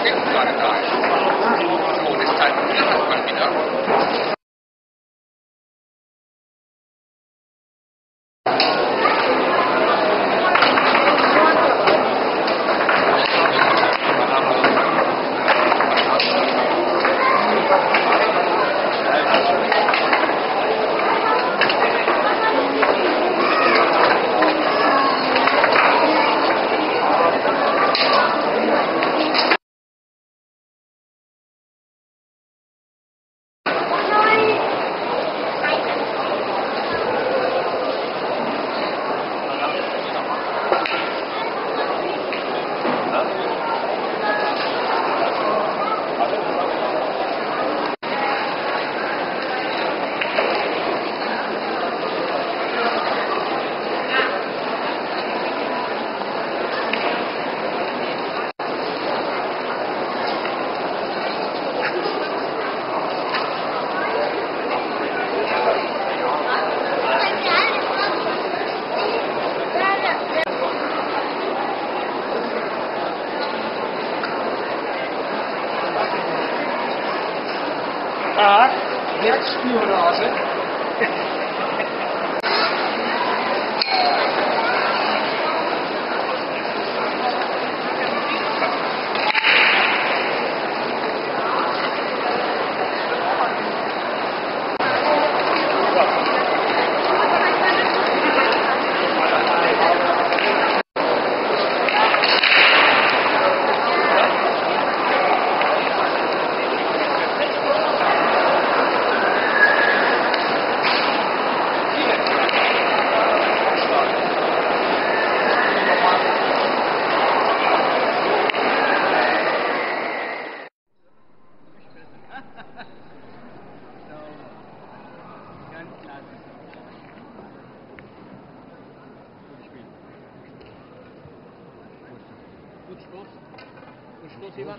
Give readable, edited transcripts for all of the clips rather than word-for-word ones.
lange gerade da ist. So, das Zeit hat man wieder. Tag, Werkspionage. Gut Schluss, jemand?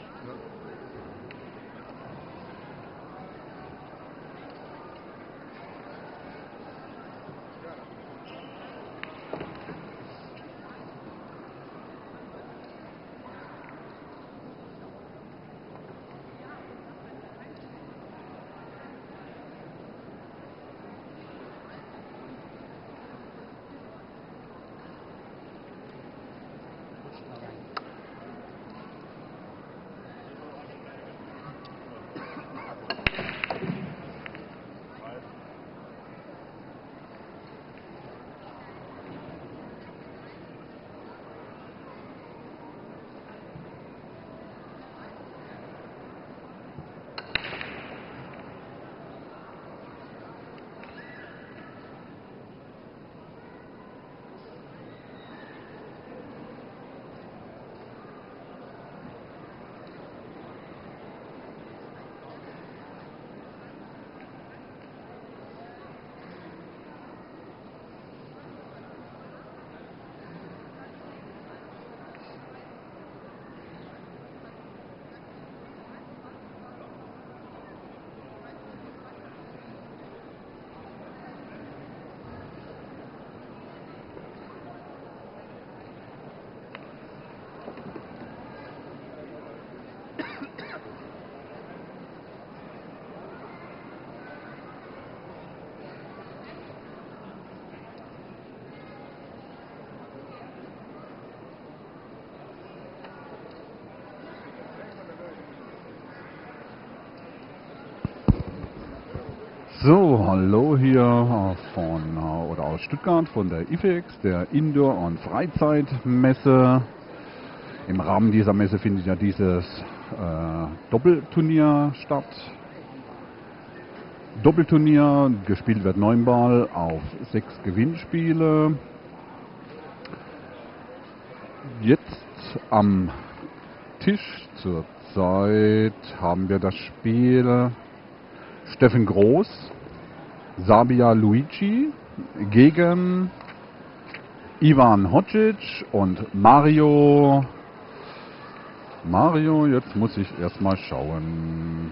So, hallo hier von oder aus Stuttgart von der IFEX, der Indoor- und Freizeitmesse. Im Rahmen dieser Messe findet ja dieses Doppelturnier statt. Doppelturnier, gespielt wird 9 Ball auf 6 Gewinnspiele. Jetzt am Tisch zurzeit haben wir das Spiel Steffen Groß, Sabia Luigi gegen Ivan Hodžić und Mario. Jetzt muss ich erstmal schauen.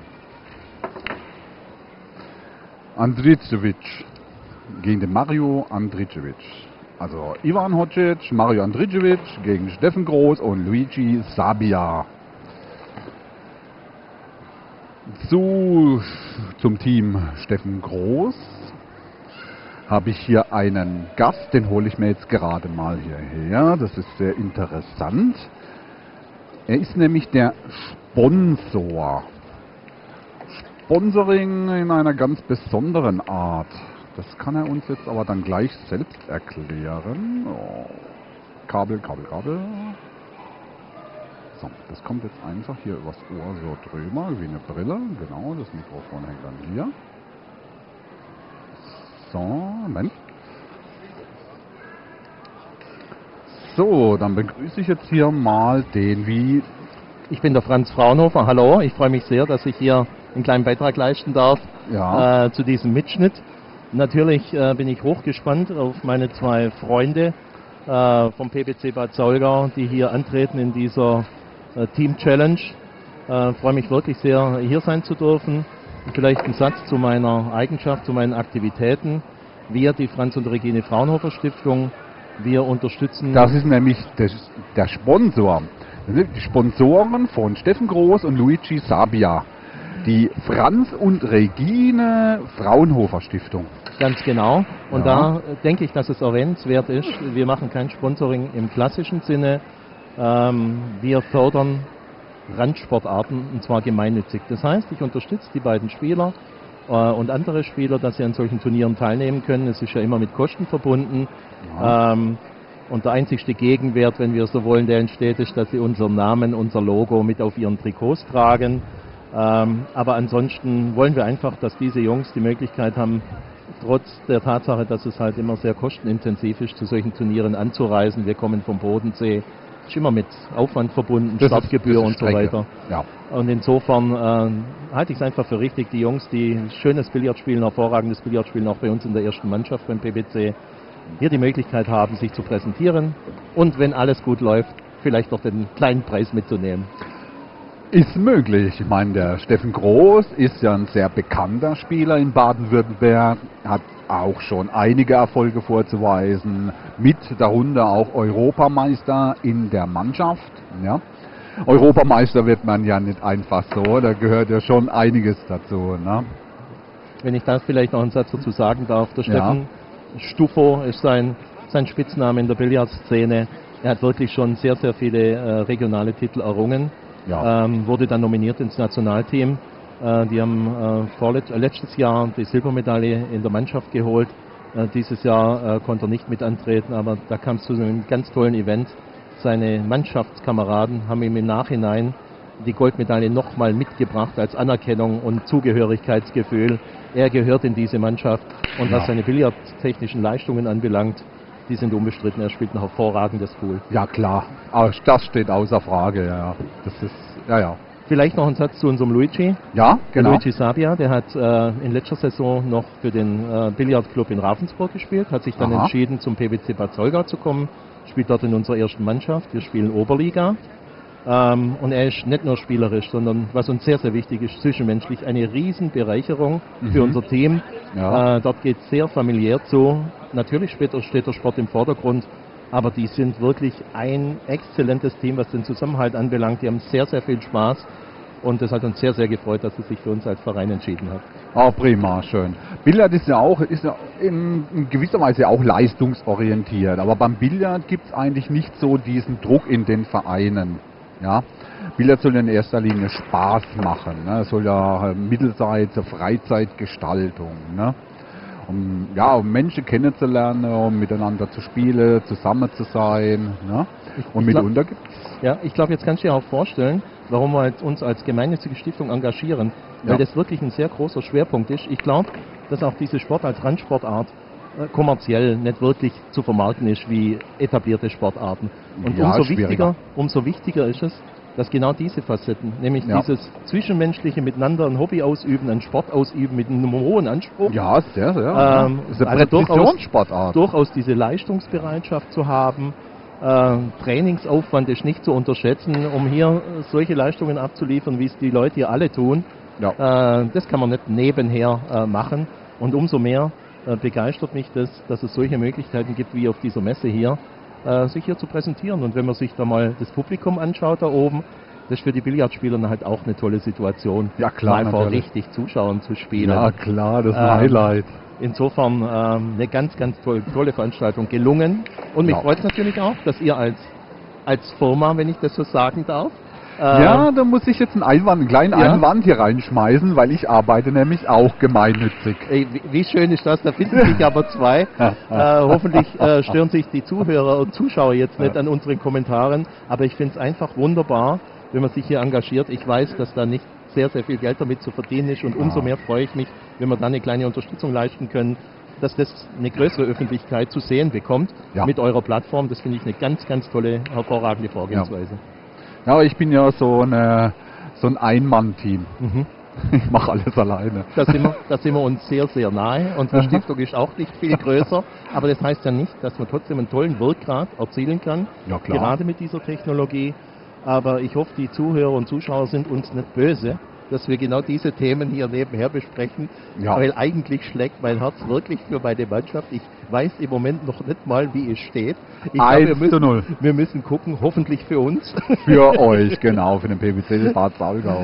Andrićević gegen den Mario Andrićević. Also Ivan Hodžić, Mario Andrićević gegen Steffen Groß und Luigi Sabia. Zum Team Steffen Groß habe ich hier einen Gast, den hole ich mir jetzt gerade mal hierher. Das ist sehr interessant. Er ist nämlich der Sponsor. Sponsoring in einer ganz besonderen Art. Das kann er uns jetzt aber dann gleich selbst erklären. Oh. Kabel. So, das kommt jetzt einfach hier übers Ohr so drüber, wie eine Brille. Genau, das Mikrofon hängt dann hier. So, Moment. So, dann begrüße ich jetzt hier mal den Ich bin der Franz Fraunhofer, hallo. Ich freue mich sehr, dass ich hier einen kleinen Beitrag leisten darf zu diesem Mitschnitt. Natürlich bin ich hochgespannt auf meine zwei Freunde vom PBC Bad Saulgau, die hier antreten in dieser Team Challenge. Freue mich wirklich sehr, hier sein zu dürfen. Vielleicht ein Satz zu meiner Eigenschaft, zu meinen Aktivitäten. Wir, die Franz und Regine Fraunhofer Stiftung, wir unterstützen... Das ist nämlich der Sponsor. Das sind die Sponsoren von Steffen Groß und Luigi Sabia. Die Franz und Regine Fraunhofer Stiftung. Ganz genau. Und da denke ich, dass es erwähnenswert ist. Wir machen kein Sponsoring im klassischen Sinne. Wir fördern Randsportarten, und zwar gemeinnützig. Das heißt, ich unterstütze die beiden Spieler und andere Spieler, dass sie an solchen Turnieren teilnehmen können. Es ist ja immer mit Kosten verbunden. Ja. Und der einzigste Gegenwert, wenn wir so wollen, der entsteht, ist, dass sie unseren Namen, unser Logo mit auf ihren Trikots tragen. Aber ansonsten wollen wir einfach, dass diese Jungs die Möglichkeit haben, trotz der Tatsache, dass es halt immer sehr kostenintensiv ist, zu solchen Turnieren anzureisen. Wir kommen vom Bodensee. Ist immer mit Aufwand verbunden, Startgebühr und so weiter. Ja. Und insofern halte ich es einfach für richtig, die Jungs, die schönes Billard spielen, hervorragendes Billard spielen, auch bei uns in der ersten Mannschaft beim PBC, hier die Möglichkeit haben, sich zu präsentieren und wenn alles gut läuft, vielleicht noch den kleinen Preis mitzunehmen. Ist möglich. Ich meine, der Steffen Groß ist ja ein sehr bekannter Spieler in Baden-Württemberg, hat auch schon einige Erfolge vorzuweisen, mit darunter auch Europameister in der Mannschaft. Ja. Europameister wird man ja nicht einfach so, da gehört ja schon einiges dazu. Ne? Wenn ich da vielleicht noch einen Satz dazu sagen darf, der Steffen Stufo ist sein Spitzname in der Billardszene. Er hat wirklich schon sehr, sehr viele regionale Titel errungen. Ja. Wurde dann nominiert ins Nationalteam. Die haben letztes Jahr die Silbermedaille in der Mannschaft geholt. Dieses Jahr konnte er nicht mit antreten, aber da kam es zu einem ganz tollen Event. Seine Mannschaftskameraden haben ihm im Nachhinein die Goldmedaille nochmal mitgebracht als Anerkennung und Zugehörigkeitsgefühl. Er gehört in diese Mannschaft und was seine billardtechnischen Leistungen anbelangt, die sind unbestritten. Er spielt ein hervorragendes Pool. Ja klar, aber das steht außer Frage. Ja. Das ist, Vielleicht noch ein Satz zu unserem Luigi. Ja, genau. Luigi Sabia, der hat in letzter Saison noch für den Billardclub in Ravensburg gespielt, hat sich dann entschieden, zum PBC Bad Saulgau zu kommen, spielt dort in unserer ersten Mannschaft. Wir spielen Oberliga. Und er ist nicht nur spielerisch, sondern was uns sehr, sehr wichtig ist, zwischenmenschlich eine Riesenbereicherung für unser Team. Ja. Dort geht es sehr familiär zu. Natürlich später steht der Sport im Vordergrund, aber die sind wirklich ein exzellentes Team, was den Zusammenhalt anbelangt. Die haben sehr, sehr viel Spaß und es hat uns sehr, sehr gefreut, dass er sich für uns als Verein entschieden hat. Oh, prima, schön. Billard ist ja in gewisser Weise auch leistungsorientiert, aber beim Billard gibt es eigentlich nicht so diesen Druck in den Vereinen. Ja, Billard soll in erster Linie Spaß machen. Ne? Es soll ja Mittel sein zur Freizeitgestaltung. Ne? Um Menschen kennenzulernen, um miteinander zu spielen, zusammen zu sein. Ne? Und mitunter gibt es. Ja, ich glaube, jetzt kannst du dir auch vorstellen, warum wir uns als gemeinnützige Stiftung engagieren. Weil das wirklich ein sehr großer Schwerpunkt ist. Ich glaube, dass auch diese Sport als Randsportart kommerziell nicht wirklich zu vermarkten ist wie etablierte Sportarten. Und umso wichtiger ist es, dass genau diese Facetten, nämlich dieses zwischenmenschliche Miteinander ein Hobby ausüben, einen Sport ausüben mit einem hohen Anspruch. Ja, sehr. Das ist eine Präzisionssportart. Durchaus diese Leistungsbereitschaft zu haben. Trainingsaufwand ist nicht zu unterschätzen, um hier solche Leistungen abzuliefern, wie es die Leute hier alle tun. Ja. Das kann man nicht nebenher machen. Und umso mehr begeistert mich das, dass es solche Möglichkeiten gibt wie auf dieser Messe hier, sich hier zu präsentieren. Und wenn man sich da mal das Publikum anschaut da oben, das ist für die Billardspieler dann halt auch eine tolle Situation, Ja, klar, mal vor natürlich. richtig Zuschauern zu spielen. Ja, klar, das ist ein Highlight. Insofern eine ganz, ganz tolle Veranstaltung gelungen. Und mich Ja. freut es natürlich auch, dass ihr als Firma, wenn ich das so sagen darf, Ja, da muss ich jetzt einen kleinen Ja. Einwand hier reinschmeißen, weil ich arbeite nämlich auch gemeinnützig. ey, wie schön ist das, da finden sich aber zwei. Hoffentlich stören sich die Zuhörer und Zuschauer jetzt nicht an unseren Kommentaren, aber ich finde es einfach wunderbar, wenn man sich hier engagiert. Ich weiß, dass da nicht sehr, sehr viel Geld damit zu verdienen ist und umso mehr freue ich mich, wenn wir dann eine kleine Unterstützung leisten können, dass das eine größere Öffentlichkeit zu sehen bekommt mit eurer Plattform. Das finde ich eine ganz, ganz tolle, hervorragende Vorgehensweise. Ja, aber ich bin ja so ein Ein-Mann-Team. Ich mache alles alleine. Da sind wir uns sehr, sehr nahe und die Stiftung ist auch nicht viel größer, aber das heißt ja nicht, dass man trotzdem einen tollen Wirkgrad erzielen kann, Ja, klar. gerade mit dieser Technologie. Aber ich hoffe, die Zuhörer und Zuschauer sind uns nicht böse, dass wir genau diese Themen hier nebenher besprechen, Ja. weil eigentlich schlägt mein Herz wirklich für meine Mannschaft. Ich weiß im Moment noch nicht mal, wie es steht. Ich glaube, 1:0. wir müssen gucken, hoffentlich für uns. Für euch, genau, für den PwC Bad Saulgau.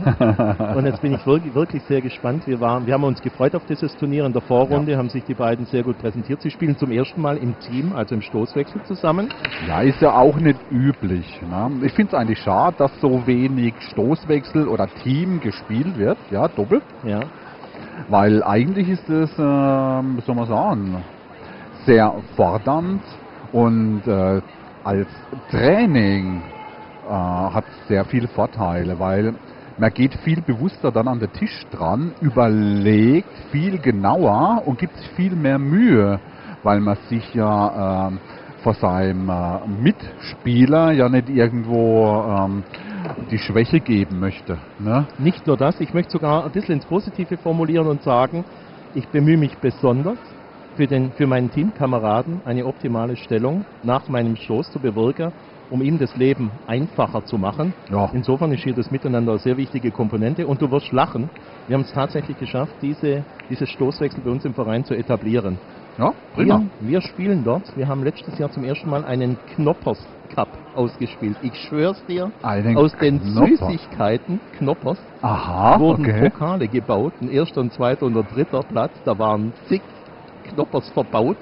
Und jetzt bin ich wirklich sehr gespannt. Wir haben uns gefreut auf dieses Turnier in der Vorrunde, haben sich die beiden sehr gut präsentiert. Sie spielen zum ersten Mal im Team, also im Stoßwechsel zusammen. Ja, ist ja auch nicht üblich. Ne? Ich finde es eigentlich schade, dass so wenig Stoßwechsel oder Team gespielt wird, ja, doppelt. Ja. Weil eigentlich ist es, wie soll man sagen, sehr fordernd und als Training hat sehr viele Vorteile, weil man geht viel bewusster dann an den Tisch dran, überlegt viel genauer und gibt sich viel mehr Mühe, weil man sich ja vor seinem Mitspieler ja nicht irgendwo die Schwäche geben möchte. Ne? Nicht nur das, ich möchte sogar ein bisschen ins Positive formulieren und sagen, ich bemühe mich besonders, für meinen Teamkameraden eine optimale Stellung nach meinem Stoß zu bewirken, um ihm das Leben einfacher zu machen. Ja. Insofern ist hier das Miteinander eine sehr wichtige Komponente und du wirst lachen. Wir haben es tatsächlich geschafft, diese Stoßwechsel bei uns im Verein zu etablieren. Ja, prima. Wir spielen dort, wir haben letztes Jahr zum ersten Mal einen Knoppers Cup ausgespielt. Ich schwör's dir, Einen aus den Knoppers? Süßigkeiten Knoppers Aha, wurden okay. Pokale gebaut, ein erster, ein zweiter und ein dritter Platz. Da waren zig Knoppers verbaut,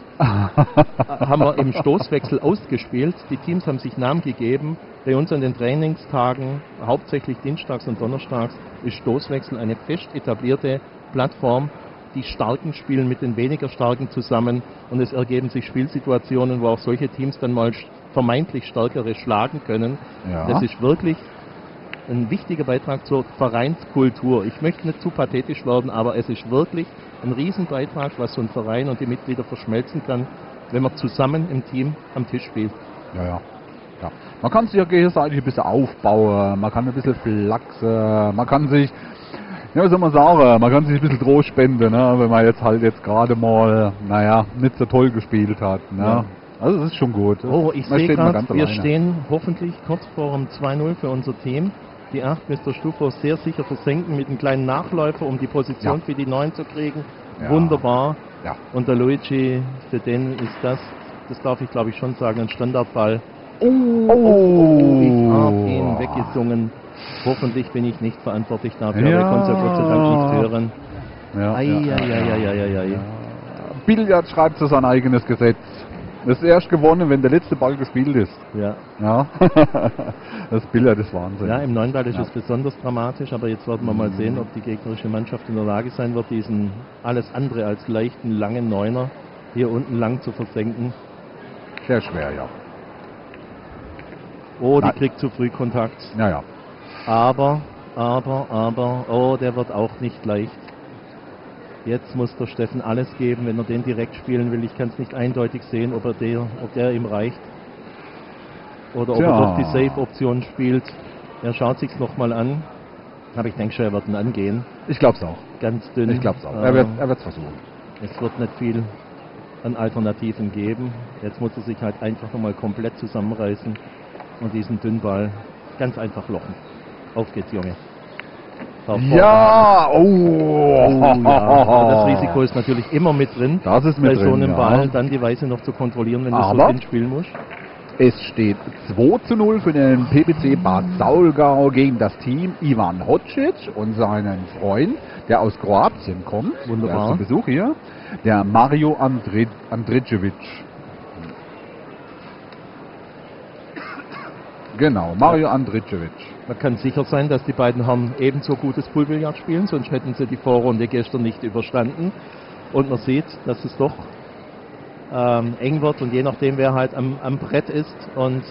haben wir im Stoßwechsel ausgespielt. Die Teams haben sich Namen gegeben. Bei uns an den Trainingstagen, hauptsächlich dienstags und donnerstags, ist Stoßwechsel eine fest etablierte Plattform. Die Starken spielen mit den weniger Starken zusammen und es ergeben sich Spielsituationen, wo auch solche Teams dann mal vermeintlich Stärkere schlagen können. Ja. Das ist wirklich ein wichtiger Beitrag zur Vereinskultur. Ich möchte nicht zu pathetisch werden, aber es ist wirklich ein Riesenbeitrag, was so ein Verein und die Mitglieder verschmelzen kann, wenn man zusammen im Team am Tisch spielt. Ja. Man kann sich ja gegenseitig ein bisschen aufbauen, man kann ein bisschen flachsen, man kann sich, ja, wie soll man sagen, man kann sich ein bisschen Trost spenden, ne, wenn man jetzt gerade mal, nicht so toll gespielt hat. Ne. Ja. Also das ist schon gut. Oh, ich Man sehe steht mal gerade, ganz wir alleine. stehen hoffentlich kurz vor dem 2-0 für unser Team. Die 8 Mr. Stufo sehr sicher versenken mit einem kleinen Nachläufer, um die Position Ja. für die 9 zu kriegen. Ja. Wunderbar. Ja. Und der Luigi, für den ist das darf ich glaube ich schon sagen, ein Standardball. Oh, Ich habe ihn weggesungen. Hoffentlich bin ich nicht verantwortlich dafür, aber Ja. ich konnte es ja Gott sei Dank nicht hören. Ja, Ei. Billard schreibt so sein eigenes Gesetz. Das ist erst gewonnen, wenn der letzte Ball gespielt ist. Ja. Ja. Das Billard ist Wahnsinn. Ja, im Neunball ist es besonders dramatisch, aber jetzt werden wir mal sehen, ob die gegnerische Mannschaft in der Lage sein wird, diesen alles andere als leichten, langen Neuner hier unten lang zu versenken. Sehr schwer, ja. Oh, die Nein. kriegt zu früh Kontakt. Ja. Aber, oh, der wird auch nicht leicht. Jetzt muss der Steffen alles geben, wenn er den direkt spielen will. Ich kann es nicht eindeutig sehen, ob der ihm reicht. Oder ob er Tja. doch die Safe-Option spielt. Er schaut sich's nochmal an. Aber ich denke schon, er wird ihn angehen. Ich glaub's auch. Ganz dünn. Ich glaub's auch. Er wird's versuchen. Es wird nicht viel an Alternativen geben. Jetzt muss er sich halt einfach nochmal komplett zusammenreißen und diesen Dünnball ganz einfach lochen. Auf geht's, Junge. Ja, Aber das Risiko ist natürlich immer mit drin. Das ist mit bei so drin, einem ja. Ball dann die Weise noch zu kontrollieren, wenn du so Aber- dünn spielen musst. Es steht 2:0 für den PBC Bad Saulgau gegen das Team Ivan Hocic und seinen Freund, der aus Kroatien kommt. Wunderbar. Der ist zu Besuch hier. Der Mario Andricevic. Genau, Mario Andricevic. Man kann sicher sein, dass die beiden Herren ebenso gutes Poolbillard spielen, sonst hätten sie die Vorrunde gestern nicht überstanden. Und man sieht, dass es doch eng wird und je nachdem, wer halt am Brett ist und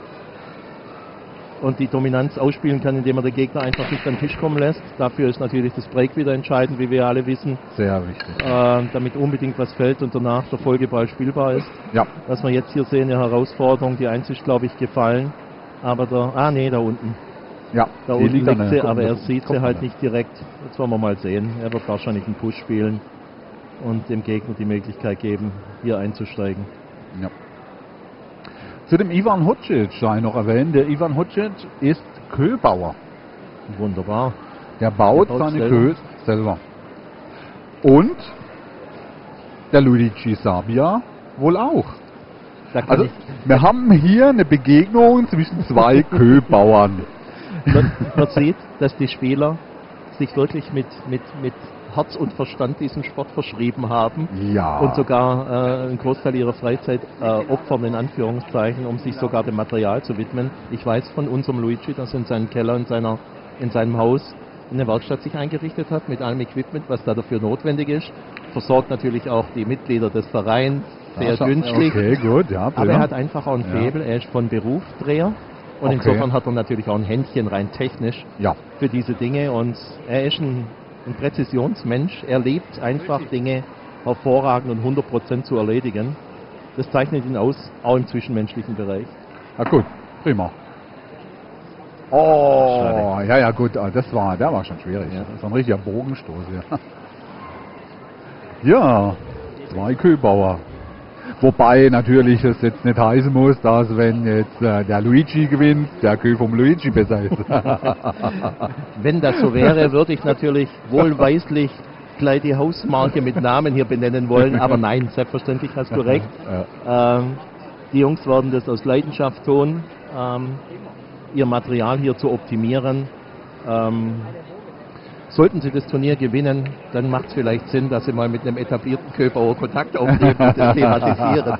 die Dominanz ausspielen kann, indem er den Gegner einfach nicht an den Tisch kommen lässt. Dafür ist natürlich das Break wieder entscheidend, wie wir alle wissen. Sehr wichtig. Damit unbedingt was fällt und danach der Folgeball spielbar ist. Ja. Was wir jetzt hier sehen, eine Herausforderung, die eins ist, glaube ich, gefallen. Aber da unten. Ja, Da die unten liegt liegt an sie, der- aber er sieht sie halt Kopfball. nicht direkt. Jetzt wollen wir mal sehen. Er wird wahrscheinlich einen Push spielen und dem Gegner die Möglichkeit geben, hier einzusteigen. Ja. Zu dem Ivan Hocic sei noch erwähnt. Der Ivan Hocic ist Köhlbauer. Wunderbar. Der baut Der baut seine selber. Köhs selber. Und der Luigi Sabia wohl auch. Da kann Also ich, wir haben hier eine Begegnung zwischen zwei Köhlbauern. man sieht, dass die Spieler sich wirklich mit Herz und Verstand diesem Sport verschrieben haben. Ja. Und sogar einen Großteil ihrer Freizeit opfern, in Anführungszeichen, um sich sogar dem Material zu widmen. Ich weiß von unserem Luigi, dass er in seinem Keller, in seinem Haus eine Werkstatt sich eingerichtet hat mit allem Equipment, was da dafür notwendig ist. Versorgt natürlich auch die Mitglieder des Vereins sehr günstig. Okay, gut, ja. Aber er hat einfach auch ein Ja. Faible. Er ist von Beruf Dreher. Und Okay. insofern hat er natürlich auch ein Händchen rein technisch Ja. für diese Dinge. Und er ist ein Präzisionsmensch. Er liebt einfach Dinge hervorragend und 100% zu erledigen. Das zeichnet ihn aus, auch im zwischenmenschlichen Bereich. Ja gut, prima. Oh, Schade. ja, gut, der war schon schwierig. Das ist ein richtiger Bogenstoß hier. Ja, zwei Köhlbauer. Wobei natürlich es jetzt nicht heißen muss, dass wenn jetzt der Luigi gewinnt, der Kö vom Luigi besser ist. Wenn das so wäre, würde ich natürlich wohlweislich gleich die Hausmarke mit Namen hier benennen wollen. Aber nein, selbstverständlich hast du recht. Die Jungs werden das aus Leidenschaft tun, ihr Material hier zu optimieren. Sollten sie das Turnier gewinnen, dann macht es vielleicht Sinn, dass sie mal mit einem etablierten Köhlbauer Kontakt aufnehmen und das thematisieren.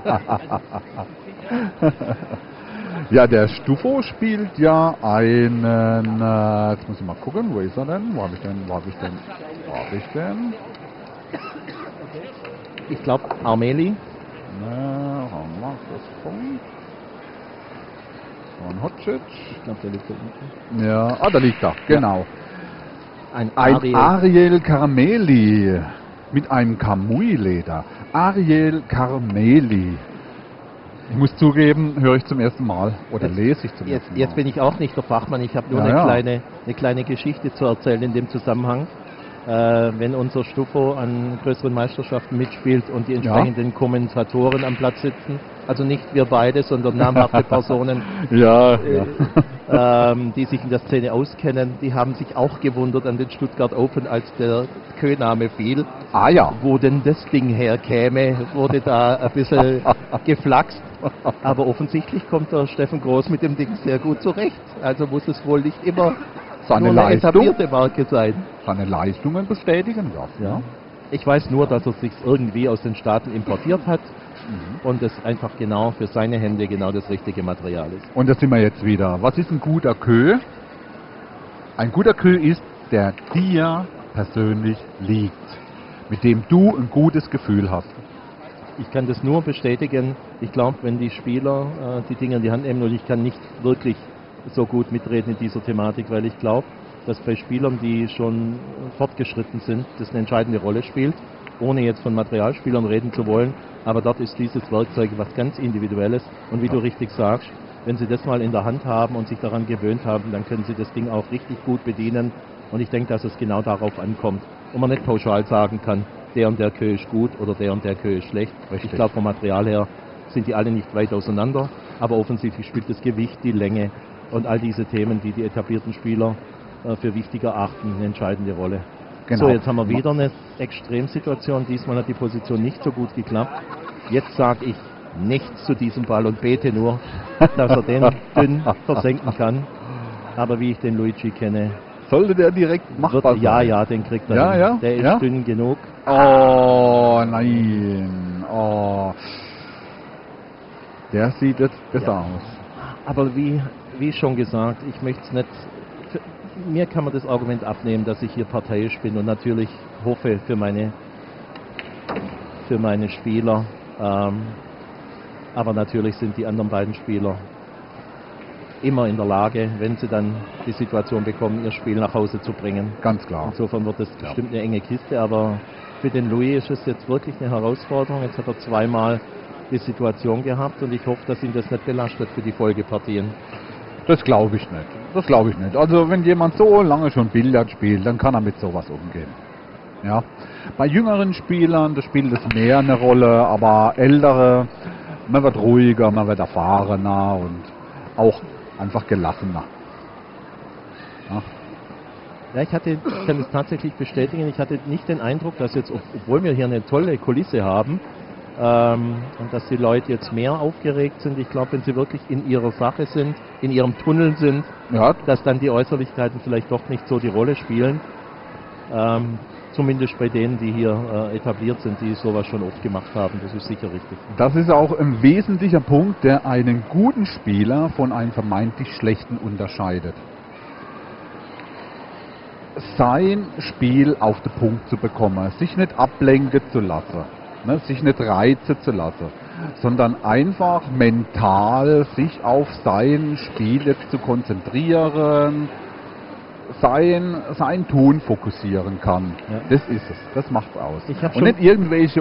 Ja, der Stufo spielt ja einen, jetzt muss ich mal gucken, wo ist er denn? Wo habe ich denn? Ich glaube, Armeli. Haben wir das von? Von Hocic. Ich glaube, der liegt da unten. Ja, da liegt er, genau. Ein Ein Ariel. Ariel Carmeli mit einem Kamui-Leder. Ariel Carmeli. Ich muss zugeben, höre ich zum ersten Mal oder lese ich zum ersten Mal. Jetzt bin ich auch nicht der Fachmann, ich habe nur Ja, ja. eine kleine Geschichte zu erzählen in dem Zusammenhang. Wenn unser Stufo an größeren Meisterschaften mitspielt und die entsprechenden Kommentatoren am Platz sitzen, also nicht wir beide, sondern namhafte Personen, Ja, die sich in der Szene auskennen, die haben sich auch gewundert an den Stuttgart Open, als der Kö-Name fiel. Ah ja. Wo denn das Ding herkäme, wurde da ein bisschen geflaxt. Aber offensichtlich kommt der Steffen Groß mit dem Ding sehr gut zurecht. Also muss es wohl nicht immer Seine nur eine Leistung, etablierte Marke sein. seine Leistungen bestätigen darf. Ja. Ich weiß nur, dass er sich irgendwie aus den Staaten importiert hat und es einfach genau für seine Hände genau das richtige Material ist. Und da sind wir jetzt wieder. Was ist ein guter Kö? Ein guter Kö ist, der dir persönlich liegt, mit dem du ein gutes Gefühl hast. Ich kann das nur bestätigen. Ich glaube, wenn die Spieler die Dinge in die Hand nehmen, und ich kann nicht wirklich so gut mitreden in dieser Thematik, weil ich glaube, dass bei Spielern, die schon fortgeschritten sind, das eine entscheidende Rolle spielt, ohne jetzt von Materialspielern reden zu wollen. Aber dort ist dieses Werkzeug was ganz Individuelles. Und wie du richtig sagst, wenn sie das mal in der Hand haben und sich daran gewöhnt haben, dann können sie das Ding auch richtig gut bedienen. Und ich denke, dass es genau darauf ankommt. Und man nicht pauschal sagen kann, der und der Kö ist gut oder der und der Kö ist schlecht. Richtig. Ich glaube, vom Material her sind die alle nicht weit auseinander. Aber offensichtlich spielt das Gewicht, die Länge und all diese Themen, die die etablierten Spieler für wichtig erachten, eine entscheidende Rolle. Genau. So, jetzt haben wir wieder eine Extremsituation. Diesmal hat die Position nicht so gut geklappt. Jetzt sage ich, nichts zu diesem Ball und bete nur, dass er den dünn versenken kann. Aber wie ich den Luigi kenne, Sollte der direkt machbar sein? ja, den kriegt er hin. Ja? Der ist Ja? dünn genug. Oh, nein. Oh. Der sieht jetzt besser Ja. aus. Aber wie schon gesagt, ich möchte es nicht. Mir kann man das Argument abnehmen, dass ich hier parteiisch bin und natürlich hoffe für meine Spieler. Aber natürlich sind die anderen beiden Spieler immer in der Lage, wenn sie dann die Situation bekommen, ihr Spiel nach Hause zu bringen. Ganz klar. Insofern wird das bestimmt eine enge Kiste, aber für den Louis ist es jetzt wirklich eine Herausforderung. Jetzt hat er zweimal die Situation gehabt und ich hoffe, dass ihn das nicht belastet für die Folgepartien. Das glaube ich nicht. Das glaube ich nicht. Also wenn jemand so lange schon Billard spielt, dann kann er mit sowas umgehen. Ja. Bei jüngeren Spielern, da spielt es mehr eine Rolle, aber ältere, man wird ruhiger, man wird erfahrener und auch einfach gelassener. Ja. Ja, ich kann es tatsächlich bestätigen, ich hatte nicht den Eindruck, dass jetzt, obwohl wir hier eine tolle Kulisse haben, und dass die Leute jetzt mehr aufgeregt sind. Ich glaube, wenn sie wirklich in ihrer Sache sind, in ihrem Tunnel sind, Ja, dass dann die Äußerlichkeiten vielleicht doch nicht so die Rolle spielen. Zumindest bei denen, die hier etabliert sind, die sowas schon oft gemacht haben. Das ist sicher richtig. das ist auch ein wesentlicher Punkt, der einen guten Spieler von einem vermeintlich schlechten unterscheidet. Sein Spiel auf den Punkt zu bekommen, sich nicht ablenken zu lassen, ne, sich nicht reizen zu lassen, sondern einfach mental sich auf sein Spiel jetzt zu konzentrieren, sein Tun fokussieren kann. Ja. Das ist es, das macht's aus. Ich hab Und schon- nicht irgendwelche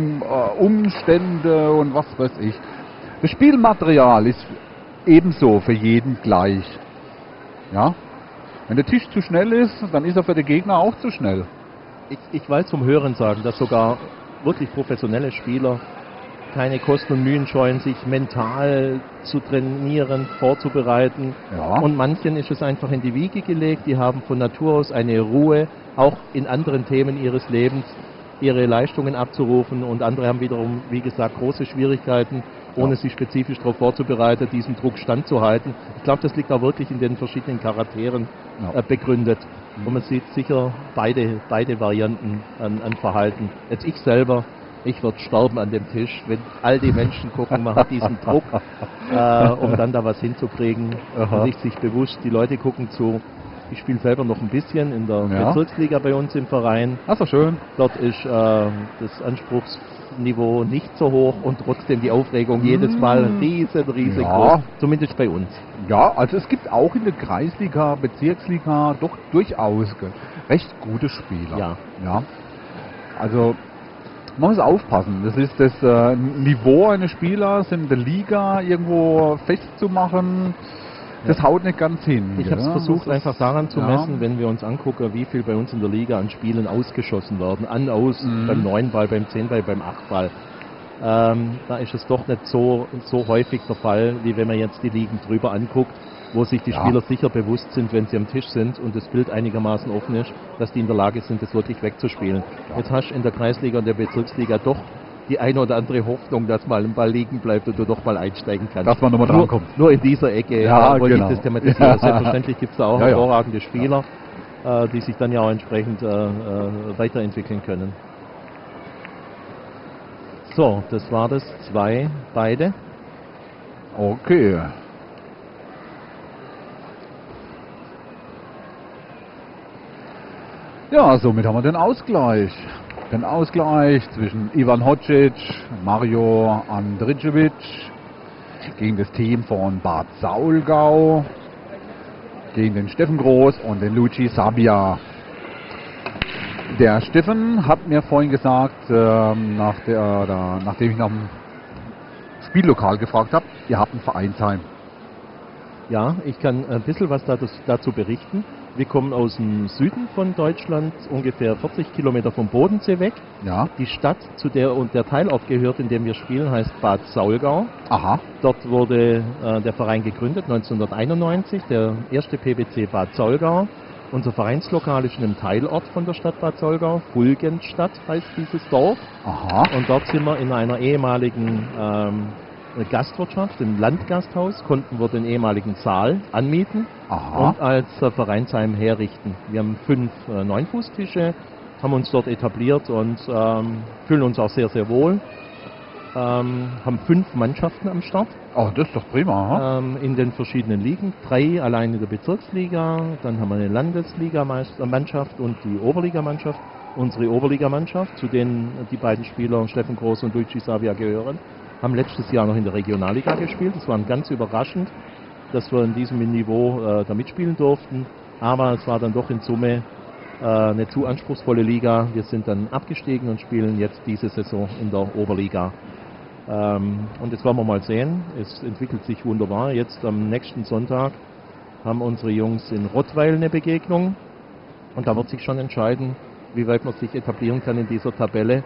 Umstände und was weiß ich. Das Spielmaterial ist ebenso für jeden gleich. Ja? Wenn der Tisch zu schnell ist, dann ist er für den Gegner auch zu schnell. Ich weiß vom Hören sagen, dass sogar wirklich professionelle Spieler keine Kosten und Mühen scheuen, sich mental zu trainieren, vorzubereiten. Ja. Und manchen ist es einfach in die Wiege gelegt. Die haben von Natur aus eine Ruhe, auch in anderen Themen ihres Lebens ihre Leistungen abzurufen. Und andere haben wiederum, wie gesagt, große Schwierigkeiten, ohne sich spezifisch darauf vorzubereiten, diesem Druck standzuhalten. Ich glaube, das liegt auch wirklich in den verschiedenen Charakteren begründet. Und man sieht sicher beide Varianten an Verhalten. Jetzt ich selber, ich würde sterben an dem Tisch, wenn all die Menschen gucken, man hat diesen Druck, um dann da was hinzukriegen. Und nicht sich bewusst, die Leute gucken zu. Ich spiele selber noch ein bisschen in der Bezirksliga bei uns im Verein. Das ist doch schön. Dort ist das Anspruchsniveau nicht so hoch und trotzdem die Aufregung jedes Mal riesig groß. Zumindest bei uns. Ja, also es gibt auch in der Kreisliga, Bezirksliga doch durchaus recht gute Spieler. Ja. Also man muss aufpassen. Das ist das Niveau eines Spielers in der Liga irgendwo festzumachen. Das haut nicht ganz hin. Ich habe es versucht, einfach daran zu ja. messen, wenn wir uns angucken, wie viel bei uns in der Liga an Spielen ausgeschossen werden. Beim 9-Ball, beim 10-Ball, beim 8-Ball. Da ist es doch nicht so häufig der Fall, wie wenn man jetzt die Ligen drüber anguckt, wo sich die Spieler sicher bewusst sind, wenn sie am Tisch sind und das Bild einigermaßen offen ist, dass die in der Lage sind, das wirklich wegzuspielen. Ja. Jetzt hast du in der Kreisliga und der Bezirksliga doch die eine oder andere Hoffnung, dass mal ein Ball liegen bleibt und du doch mal einsteigen kannst. Dass man nochmal drankommt. Nur in dieser Ecke wollte ich das thematisieren. Ja. Selbstverständlich gibt es da auch hervorragende Spieler, die sich dann ja auch entsprechend weiterentwickeln können. So, das war das. 2, beide. Okay. Ja, somit haben wir den Ausgleich. Den Ausgleich zwischen Ivan Hocic, Mario Andrićević gegen das Team von Bad Saulgau, gegen den Steffen Groß und den Luigi Sabia. Der Steffen hat mir vorhin gesagt, nachdem ich nach dem Spiellokal gefragt habe, ihr habt ein Vereinsheim. Ja, ich kann ein bisschen was dazu berichten. Wir kommen aus dem Süden von Deutschland, ungefähr 40 Kilometer vom Bodensee weg. Ja. Die Stadt, zu der und der Teilort gehört, in dem wir spielen, heißt Bad Saulgau. Aha. Dort wurde der Verein gegründet, 1991, der erste PBC Bad Saulgau. Unser Vereinslokal ist in einem Teilort von der Stadt Bad Solgau. Fulgenstadt heißt dieses Dorf. Aha. Und dort sind wir in einer ehemaligen Gastwirtschaft, im Landgasthaus, konnten wir den ehemaligen Saal anmieten Aha. und als Vereinsheim herrichten. Wir haben 5 Neunfußtische, haben uns dort etabliert und fühlen uns auch sehr, sehr wohl. Haben 5 Mannschaften am Start Oh, das ist doch prima. in den verschiedenen Ligen. 3 allein in der Bezirksliga, dann haben wir eine Landesligamannschaft und die Oberligamannschaft. Unsere Oberligamannschaft, zu denen die beiden Spieler Steffen Groß und Luigi Savia gehören, haben letztes Jahr noch in der Regionalliga gespielt. Das war ganz überraschend, dass wir in diesem Niveau da mitspielen durften. Aber es war dann doch in Summe eine zu anspruchsvolle Liga. Wir sind dann abgestiegen und spielen jetzt diese Saison in der Oberliga. Und jetzt werden wir mal sehen. Es entwickelt sich wunderbar. Jetzt am nächsten Sonntag haben unsere Jungs in Rottweil eine Begegnung. Und da wird sich schon entscheiden, wie weit man sich etablieren kann in dieser Tabelle.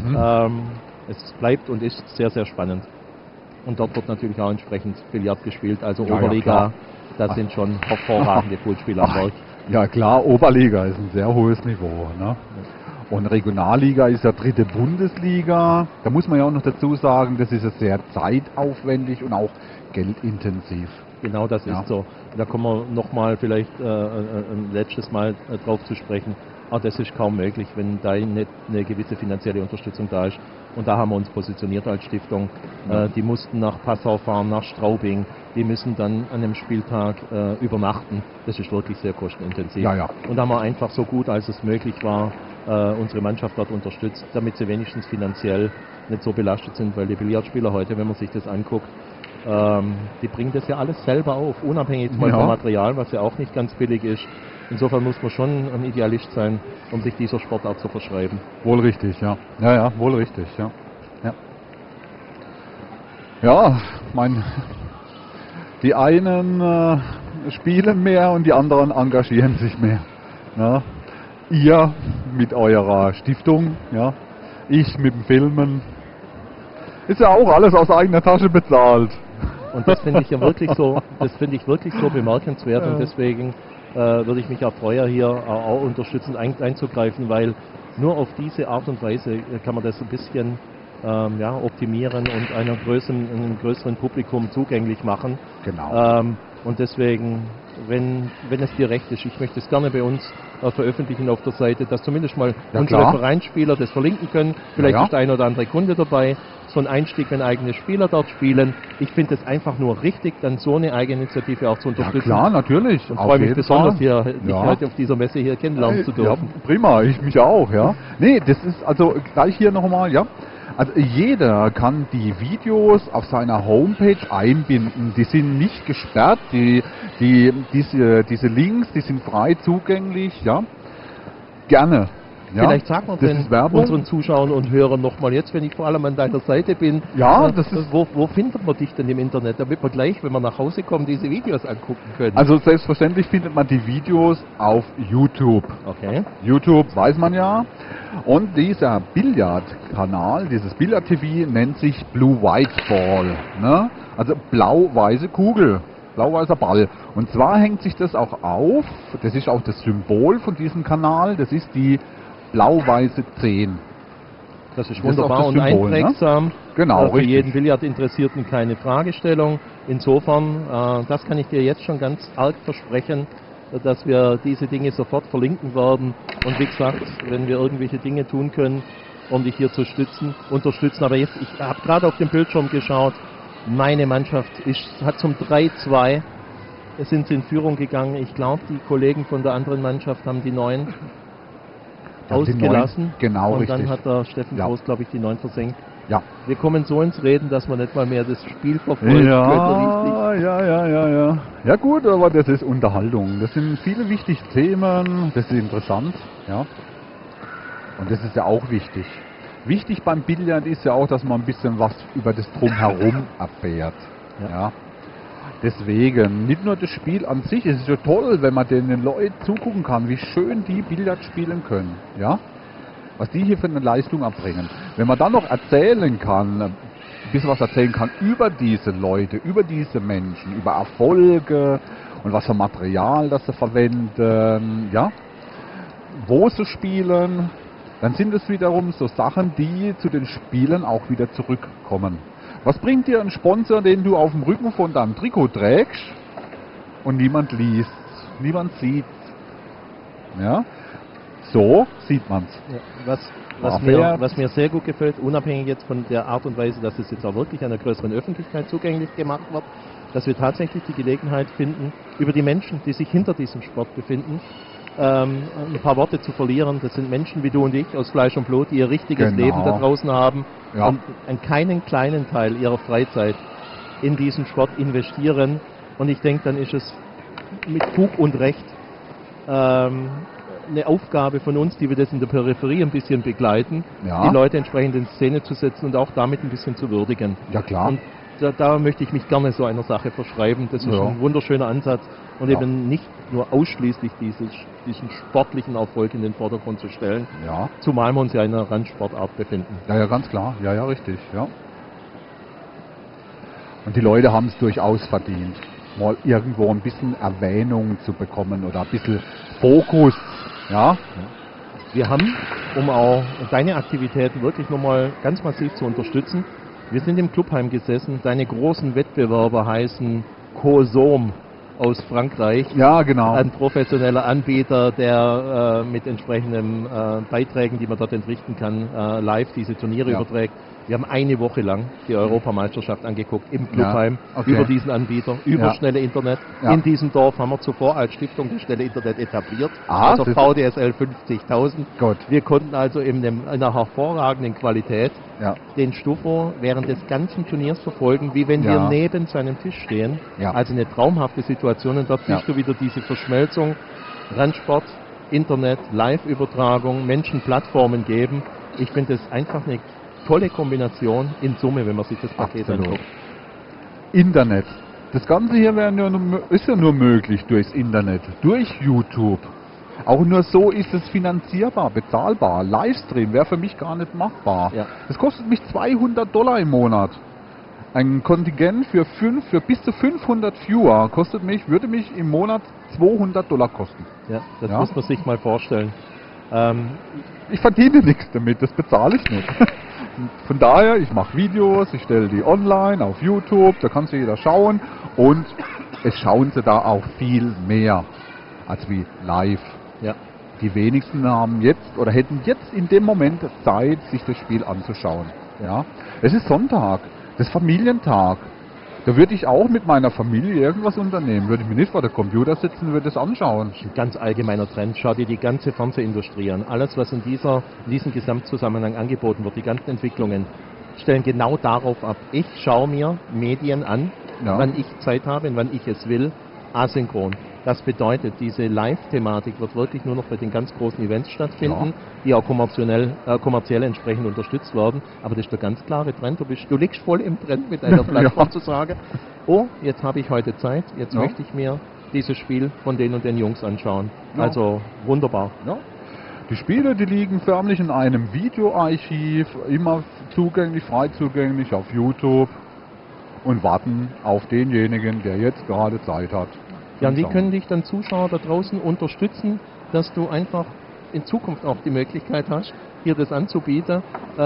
Es bleibt und ist sehr, sehr spannend. Und dort wird natürlich auch entsprechend Billard gespielt. Also Ja, Oberliga, da sind schon hervorragende Poolspieler am Werk. Ja klar, Oberliga ist ein sehr hohes Niveau. Ne? Und Regionalliga ist ja 3. Bundesliga. Da muss man ja auch noch dazu sagen, das ist ja sehr zeitaufwendig und auch geldintensiv. Genau, das Ja. ist so. Da kommen wir nochmal vielleicht ein letztes Mal drauf zu sprechen. Aber das ist kaum möglich, wenn da nicht eine gewisse finanzielle Unterstützung da ist. Und da haben wir uns positioniert als Stiftung. Die mussten nach Passau fahren, nach Straubing. Die müssen dann an einem Spieltag übernachten. Das ist wirklich sehr kostenintensiv. Ja, ja. Und da haben wir einfach so gut, als es möglich war, unsere Mannschaft dort unterstützt, damit sie wenigstens finanziell nicht so belastet sind. Weil die Billardspieler heute, wenn man sich das anguckt, die bringen das ja alles selber auf, unabhängig vom Material, was ja auch nicht ganz billig ist. Insofern muss man schon ein Idealist sein, um sich dieser Sportart zu verschreiben. Wohl richtig, ja. Ja, ja, wohl richtig, ja. Ja, ja die einen spielen mehr und die anderen engagieren sich mehr. Ja. Ihr mit eurer Stiftung, ja. Ich mit dem Filmen. Ist ja auch alles aus eigener Tasche bezahlt. Und das finde ich ja wirklich so, bemerkenswert und deswegen würde ich mich auch freuen, hier auch unterstützend einzugreifen, weil nur auf diese Art und Weise kann man das ein bisschen optimieren und einem größeren Publikum zugänglich machen. Genau. Und deswegen, wenn es dir recht ist, ich möchte es gerne bei uns veröffentlichen auf der Seite, dass zumindest mal unsere klar. Vereinsspieler das verlinken können. Vielleicht ist der ein oder andere Kunde dabei. So ein Einstieg, wenn eigene Spieler dort spielen. Ich finde es einfach nur richtig, dann so eine Eigeninitiative auch zu Ja unterstützen. klar, natürlich. Und auf freue mich jeden besonders, Fall. dich heute auf dieser Messe hier kennenlernen zu dürfen. Ja, prima, ich mich auch, ja. Nee, das ist also gleich hier nochmal, ja. Also jeder kann die Videos auf seiner Homepage einbinden. Die sind nicht gesperrt, diese Links, die sind frei zugänglich, ja. Gerne. Ja, Vielleicht sagen wir das ist Werbung. unseren Zuschauern und Hörern nochmal jetzt, wenn ich vor allem an deiner Seite bin, Ja, das ist- wo findet man dich denn im Internet, damit wir gleich, wenn wir nach Hause kommen, diese Videos angucken können? Also selbstverständlich findet man die Videos auf YouTube. Okay. YouTube weiß man ja. Und dieser Billardkanal, dieses Billard-TV nennt sich Blue-White Ball. Ne? Also blau-weiße Kugel, blau-weißer Ball. Und zwar hängt sich das auch auf, das ist auch das Symbol von diesem Kanal, das ist die blau-weiße 10. Das ist Das ist wunderbar auch das und Symbol, ne? einprägsam. Genau, Für richtig. jeden Billardinteressierten keine Fragestellung. Insofern, das kann ich dir jetzt schon ganz arg versprechen, dass wir diese Dinge sofort verlinken werden. Und wie gesagt, wenn wir irgendwelche Dinge tun können, um dich hier zu unterstützen. Aber jetzt, ich habe gerade auf dem Bildschirm geschaut, meine Mannschaft hat zum 3-2 sind sie in Führung gegangen. Ich glaube, die Kollegen von der anderen Mannschaft haben die 9 Haben die ausgelassen. 9, genau, und dann richtig. hat der Steffen Ja. Groß, glaube ich, die 9 versenkt. Ja. Wir kommen so ins Reden, dass man nicht mal mehr das Spiel verfolgen könnte, richtig. Ja. Ja gut, aber das ist Unterhaltung. Das sind viele wichtige Themen, das ist interessant, ja. Und das ist ja auch wichtig. Wichtig beim Billard ist ja auch, dass man ein bisschen was über das Drumherum erfährt. Ja. Deswegen, nicht nur das Spiel an sich, es ist ja toll, wenn man den Leuten zugucken kann, wie schön die Billard spielen können. Ja. Was die hier für eine Leistung erbringen. Wenn man dann noch erzählen kann, ein bisschen was erzählen kann über diese Leute, über diese Menschen, über Erfolge und was für Material das sie verwenden, ja, wo sie spielen, dann sind es wiederum so Sachen, die zu den Spielen auch wieder zurückkommen. Was bringt dir ein Sponsor, den du auf dem Rücken von deinem Trikot trägst und niemand liest, niemand sieht? Ja, so sieht man es. Ja, was mir sehr gut gefällt, unabhängig jetzt von der Art und Weise, dass es jetzt auch wirklich einer größeren Öffentlichkeit zugänglich gemacht wird, dass wir tatsächlich die Gelegenheit finden, über die Menschen, die sich hinter diesem Sport befinden, ein paar Worte zu verlieren. Das sind Menschen wie du und ich aus Fleisch und Blut, die ihr richtiges Genau. Leben da draußen haben Ja. und einen keinen kleinen Teil ihrer Freizeit in diesen Sport investieren. Und ich denke, dann ist es mit Fug und Recht eine Aufgabe von uns, die wir das in der Peripherie ein bisschen begleiten, Ja. die Leute entsprechend in Szene zu setzen und auch damit ein bisschen zu würdigen. Ja, klar. Und da möchte ich mich gerne so einer Sache verschreiben. Das ist Ja. ein wunderschöner Ansatz und Ja. eben nicht nur ausschließlich diesen sportlichen Erfolg in den Vordergrund zu stellen, Ja. zumal wir uns ja in einer Randsportart befinden. Ja, ja, ganz klar. Ja, ja, richtig. Ja. Und die Leute haben es durchaus verdient, mal irgendwo ein bisschen Erwähnung zu bekommen oder ein bisschen Fokus. Ja, Wir haben, um auch deine Aktivitäten wirklich nochmal ganz massiv zu unterstützen, wir sind im Clubheim gesessen. Deine großen Wettbewerber heißen Cosom aus Frankreich. ja, genau. Ein professioneller Anbieter, der mit entsprechenden Beiträgen, die man dort entrichten kann, live diese Turniere Ja. überträgt. Wir haben eine Woche lang die Europameisterschaft angeguckt im Clubheim Ja, okay. über diesen Anbieter, über Ja. schnelle Internet. Ja. In diesem Dorf haben wir zuvor als Stiftung das schnelle Internet etabliert, Ah, also das- VDSL 50.000. Gut. Wir konnten also in einer hervorragenden Qualität Ja, den Stufo während des ganzen Turniers verfolgen, wie wenn Ja. wir neben seinem Tisch stehen. Ja. Also eine traumhafte Situation und dort Ja. siehst du wieder diese Verschmelzung, Randsport, Internet, Live-Übertragung, Menschen Plattformen geben. Ich finde das einfach eine tolle Kombination in Summe, wenn man sich das Paket absolut. anguckt. Internet. Das Ganze hier ist ja nur möglich durchs Internet, durch YouTube. Auch nur so ist es finanzierbar, bezahlbar. Livestream wäre für mich gar nicht machbar. Ja. Das kostet mich $200 im Monat. Ein Kontingent für bis zu 500 Viewer würde mich im Monat $200 kosten. Ja, das Ja. muss man sich mal vorstellen. Ich verdiene nichts damit, das bezahle ich nicht. Von daher, ich mache Videos, ich stelle die online auf YouTube, da kann sich jeder schauen und es schauen sie da auch viel mehr als wie live. Ja. Die wenigsten haben jetzt oder hätten jetzt in dem Moment Zeit, sich das Spiel anzuschauen. Ja. Es ist Sonntag, das ist Familientag. Da würde ich auch mit meiner Familie irgendwas unternehmen. Würde ich mir nicht vor der Computer sitzen, würde es anschauen. Ein ganz allgemeiner Trend. Schau dir die ganze Fernsehindustrie an. Alles, was in diesem Gesamtzusammenhang angeboten wird, die ganzen Entwicklungen, stellen genau darauf ab. Ich schaue mir Medien an, Ja. wann ich Zeit habe und wann ich es will, asynchron. Das bedeutet, diese Live-Thematik wird wirklich nur noch bei den ganz großen Events stattfinden, Ja. die auch kommerziell entsprechend unterstützt werden. Aber das ist der ganz klare Trend. Du liegst voll im Trend mit einer Plattform Ja. zu sagen, oh, jetzt habe ich heute Zeit, jetzt Ja. möchte ich mir dieses Spiel von den und den Jungs anschauen. Ja. Also wunderbar. Ja. Die Spiele, die liegen förmlich in einem Videoarchiv, immer zugänglich, frei zugänglich auf YouTube und warten auf denjenigen, der jetzt gerade Zeit hat. Ja, und wie Schauen. können dich dann Zuschauer da draußen unterstützen, dass du einfach in Zukunft auch die Möglichkeit hast, hier das anzubieten?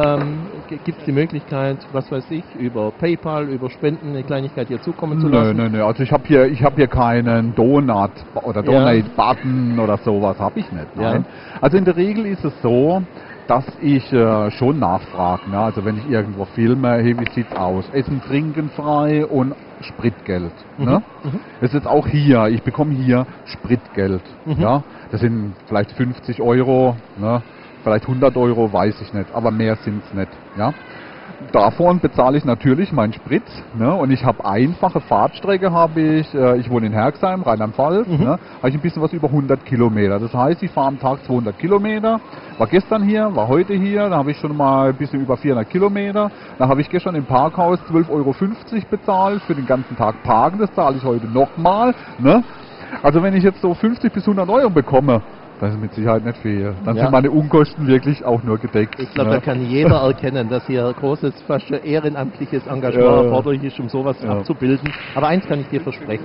Gibt es die Möglichkeit, was weiß ich, über PayPal, über Spenden eine Kleinigkeit hier zukommen zu lassen? Nö. Also ich habe hier keinen Donut oder Donate-Button oder sowas, habe ich nicht. Nein. Also in der Regel ist es so, dass ich schon nachfrage. Ne? Also wenn ich irgendwo filme, hey, wie sieht's aus? Essen, Trinken frei und Spritgeld. Ne? Das ist jetzt auch hier. Ich bekomme hier Spritgeld. Ja? Das sind vielleicht 50 Euro, ne? Vielleicht 100 Euro, weiß ich nicht. Aber mehr sind's nicht. Ja? Davon bezahle ich natürlich meinen Sprit, ne? Und ich habe einfache Fahrtstrecke, ich wohne in Herxheim, Rheinland-Pfalz, ne? Habe ich ein bisschen was über 100 Kilometer. Das heißt, ich fahre am Tag 200 Kilometer, war gestern hier, war heute hier, da habe ich schon mal ein bisschen über 400 Kilometer. Da habe ich gestern im Parkhaus 12,50 Euro bezahlt für den ganzen Tag Parken, das zahle ich heute nochmal, ne? Also wenn ich jetzt so 50 bis 100 Euro bekomme, das ist mit Sicherheit nicht viel. Dann Ja. sind meine Unkosten wirklich auch nur gedeckt. Ich glaube, ne? da kann jeder erkennen, dass hier großes, fast schon ehrenamtliches Engagement Ja. erforderlich ist, um sowas Ja. abzubilden. Aber eins kann ich dir versprechen.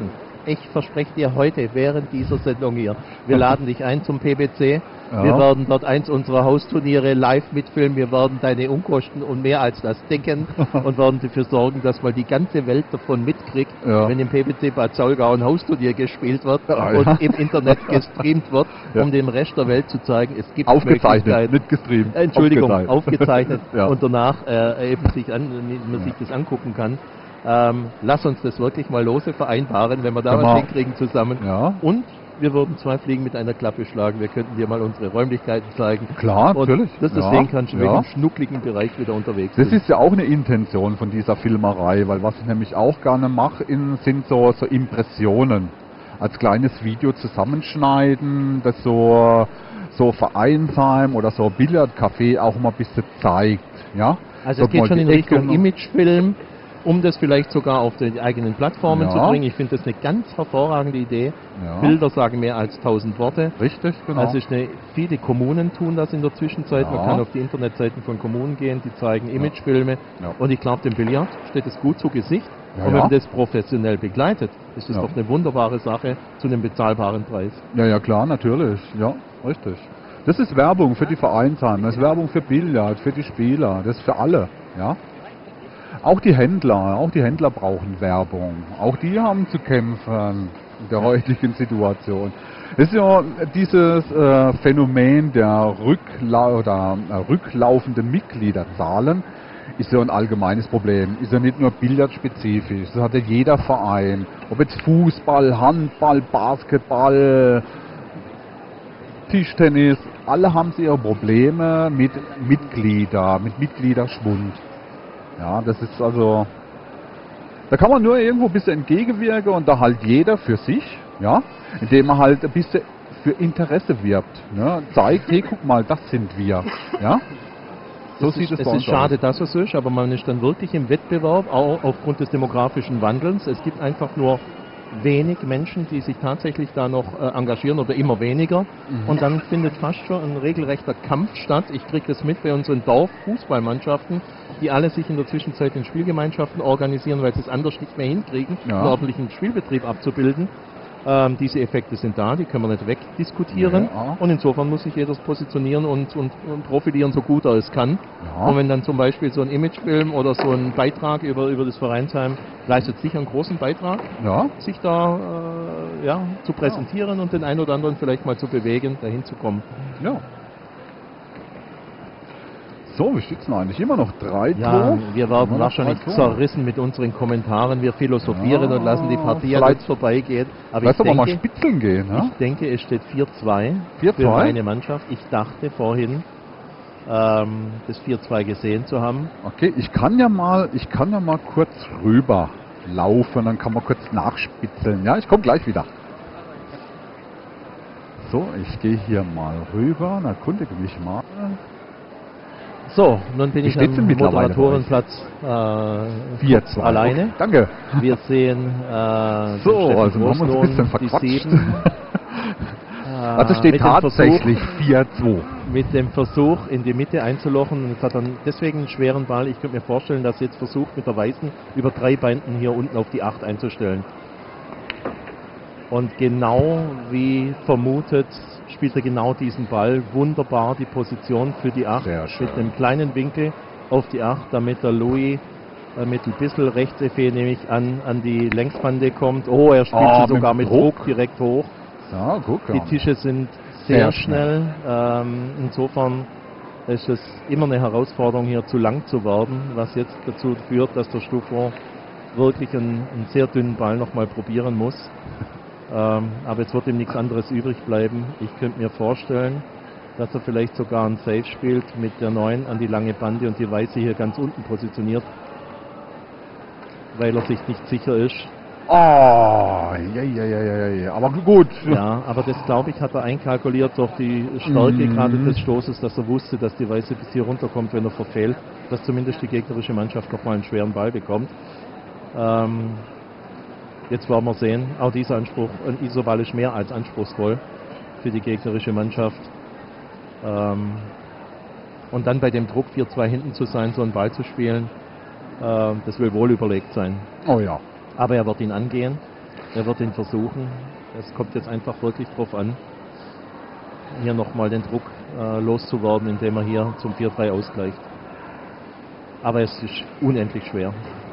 ich verspreche dir heute während dieser Sendung hier, wir laden dich ein zum PBC. Ja. Wir werden dort eins unserer Hausturniere live mitfilmen. Wir werden deine Unkosten und mehr als das decken und werden dafür sorgen, dass mal die ganze Welt davon mitkriegt, wenn im PBC Bad Saulgau ein Hausturnier gespielt wird und im Internet gestreamt wird, um dem Rest der Welt zu zeigen, es gibt aufgezeichnet, nicht gestreamt. Entschuldigung, aufgezeichnet und danach eben man sich das angucken kann. Lass uns das wirklich mal lose vereinbaren, wenn wir da was hinkriegen zusammen. Ja. Und wir würden 2 Fliegen mit einer Klappe schlagen. Wir könnten dir mal unsere Räumlichkeiten zeigen. Klar, und natürlich. dass du sehen kannst, in welchem schnuckligen Bereich wir da unterwegs sind. Das ist ja auch eine Intention von dieser Filmerei, weil was ich nämlich auch gerne mache, sind so Impressionen. Als kleines Video zusammenschneiden, das so Vereinsheim oder so Billardcafé auch mal ein bisschen zeigt. Ja? Also es geht schon in Richtung Imagefilm, um das vielleicht sogar auf die eigenen Plattformen zu bringen. Ich finde das eine ganz hervorragende Idee. Ja. Bilder sagen mehr als 1000 Worte. Richtig, genau. Also viele Kommunen tun das in der Zwischenzeit. Man kann auf die Internetseiten von Kommunen gehen, die zeigen Imagefilme. Ja. Und ich glaube, dem Billard steht es gut zu Gesicht. Ja, und wenn man das professionell begleitet, ist das doch eine wunderbare Sache zu einem bezahlbaren Preis. Ja, klar, natürlich. Ja, richtig. Das ist Werbung für die Vereinsheime, das ist Werbung für Billard, für die Spieler, das ist für alle. Ja. Auch die Händler brauchen Werbung. Auch die haben zu kämpfen in der heutigen Situation. Es ist ja dieses Phänomen der rücklaufenden Mitgliederzahlen, ist ja ein allgemeines Problem. Ist ja nicht nur billardspezifisch. Das hat ja jeder Verein. Ob jetzt Fußball, Handball, Basketball, Tischtennis, alle haben sie ihre Probleme mit Mitgliederschwund. Ja, das ist also, da kann man nur irgendwo ein bisschen entgegenwirken und da halt jeder für sich, ja, indem er halt ein bisschen für Interesse wirbt, ne, zeigt, hey, guck mal, das sind wir, ja. So sieht es bei uns aus. Es ist schade, dass es ist, aber man ist dann wirklich im Wettbewerb, auch aufgrund des demografischen Wandels. Es gibt einfach nur wenig Menschen, die sich tatsächlich da noch engagieren oder immer weniger. Und dann findet fast schon ein regelrechter Kampf statt. Ich kriege das mit bei unseren Dorffußballmannschaften, die alle sich in der Zwischenzeit in Spielgemeinschaften organisieren, weil sie es anders nicht mehr hinkriegen, einen ordentlichen Spielbetrieb abzubilden. Diese Effekte sind da, die können wir nicht wegdiskutieren. Ja. Und insofern muss sich jeder positionieren und profilieren, so gut er es kann. Ja. Und wenn dann zum Beispiel so ein Imagefilm oder so ein Beitrag über das Vereinsheim leistet sicher einen großen Beitrag, sich da zu präsentieren und den einen oder anderen vielleicht mal zu bewegen, dahin zu kommen. Ja. So, wie steht es denn eigentlich? Immer noch 3-2? Ja, wir werden wahrscheinlich zerrissen mit unseren Kommentaren. Wir philosophieren und lassen die Partie an uns vorbeigehen. Aber lass aber mal spitzeln gehen. Ne? Ich denke, es steht 4-2 für meine Mannschaft. Ich dachte vorhin, das 4-2 gesehen zu haben. Okay, ich kann ja mal kurz rüber laufen, dann kann man kurz nachspitzeln. Ja, ich komme gleich wieder. So, ich gehe hier mal rüber, dann erkundige mich mal. So, nun bin ich am Moderatorenplatz 4-2 alleine. Okay, danke. Wir sehen so, also haben wir uns ein bisschen verquatscht. Also steht tatsächlich 4-2. Mit dem Versuch, in die Mitte einzulochen. Und es hat dann deswegen einen schweren Ball. Ich könnte mir vorstellen, dass jetzt versucht, mit der Weißen über 3 Banden hier unten auf die 8 einzustellen. Und genau wie vermutet, spielt er genau diesen Ball. Wunderbar die Position für die 8 mit einem kleinen Winkel auf die 8, damit der Louis mit ein bisschen Rechtseffet nämlich an die Längsbande kommt. Oh, er spielt sie sogar mit Druck direkt hoch. Ja, gut, die Tische sind sehr schnell. Insofern ist es immer eine Herausforderung, hier zu lang zu werden, was jetzt dazu führt, dass der Stufo wirklich einen sehr dünnen Ball nochmal probieren muss. Aber jetzt wird ihm nichts anderes übrig bleiben. Ich könnte mir vorstellen, dass er vielleicht sogar ein Save spielt mit der 9 an die lange Bande und die Weiße hier ganz unten positioniert, weil er sich nicht sicher ist. Oh, aber gut. Ja, aber das, glaube ich, hat er einkalkuliert durch die Stärke gerade des Stoßes, dass er wusste, dass die Weiße bis hier runterkommt, wenn er verfehlt, dass zumindest die gegnerische Mannschaft nochmal einen schweren Ball bekommt. Jetzt werden wir sehen, auch dieser Anspruch, ein Isoball ist mehr als anspruchsvoll für die gegnerische Mannschaft. Und dann bei dem Druck 4-2 hinten zu sein, so einen Ball zu spielen, das will wohl überlegt sein. Oh ja. Aber er wird ihn angehen. Er wird ihn versuchen. Es kommt jetzt einfach wirklich drauf an, hier nochmal den Druck loszuwerden, indem er hier zum 4-3 ausgleicht. Aber es ist unendlich schwer.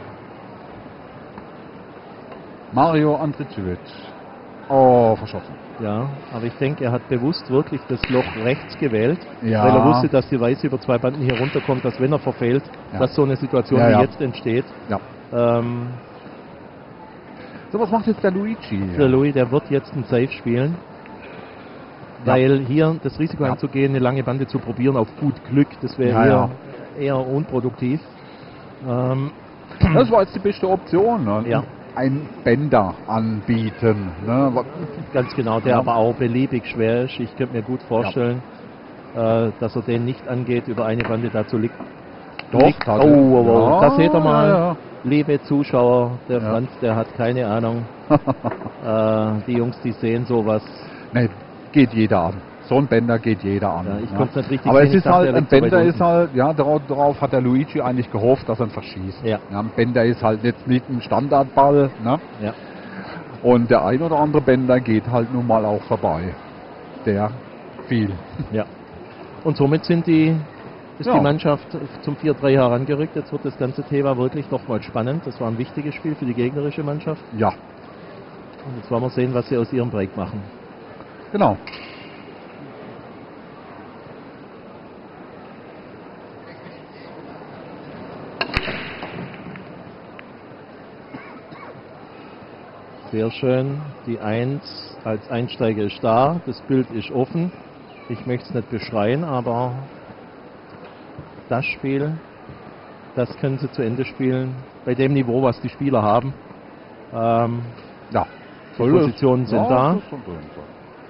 Mario Andrićević. Oh, verschossen. Ja, aber ich denke, er hat bewusst wirklich das Loch rechts gewählt, Ja. weil er wusste, dass die Weiße über 2 Banden hier runterkommt, dass wenn er verfehlt, Ja. dass so eine Situation Ja, wie ja. jetzt entsteht. Ja. Ähm, So, was macht jetzt der Luigi? Der Louis, der wird jetzt ein Safe spielen, Ja. weil hier das Risiko Ja. einzugehen, eine lange Bande zu probieren auf gut Glück, das wäre Ja, hier eher unproduktiv. Das war jetzt die beste Option. Ne? Ja. Ein Bänder anbieten. Ne? Ganz genau, der Ja. aber auch beliebig schwer ist. Ich könnte mir gut vorstellen, dass er den nicht angeht, über eine Bande dazu liegt. Doch, liegt. hat Oh, er. oh, oh. Ja, Da seht ihr mal, ja, liebe Zuschauer, der Ja. Franz, der hat keine Ahnung. Die Jungs, die sehen sowas. Ne, geht jeder an. So ein Bänder geht jeder an. Ja, ich ne? konnte es nicht richtig Aber sehen, es ich ist dachte, halt, er ein liegt so weit Bänder ist unten. halt, ja, darauf hat der Luigi eigentlich gehofft, dass er ihn verschießt. Ja. Ein Bänder ist halt jetzt nicht ein Standardball. Ne? Ja. Und der ein oder andere Bänder geht halt nun mal auch vorbei. Der viel. Ja. Und somit ist die Ja. Mannschaft zum 4-3 herangerückt. Jetzt wird das ganze Thema wirklich nochmal spannend. Das war ein wichtiges Spiel für die gegnerische Mannschaft. Ja, Und jetzt wollen wir sehen, was sie aus ihrem Break machen. genau. Sehr schön. Die 1 als Einsteiger ist da. Das Bild ist offen. Ich möchte es nicht beschreien, aber das Spiel, das können sie zu Ende spielen. Bei dem Niveau, was die Spieler haben. Ja. Die Positionen sind da. das soll drin sein.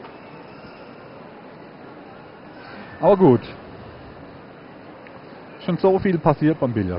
Aber gut. Schon so viel passiert beim Billard.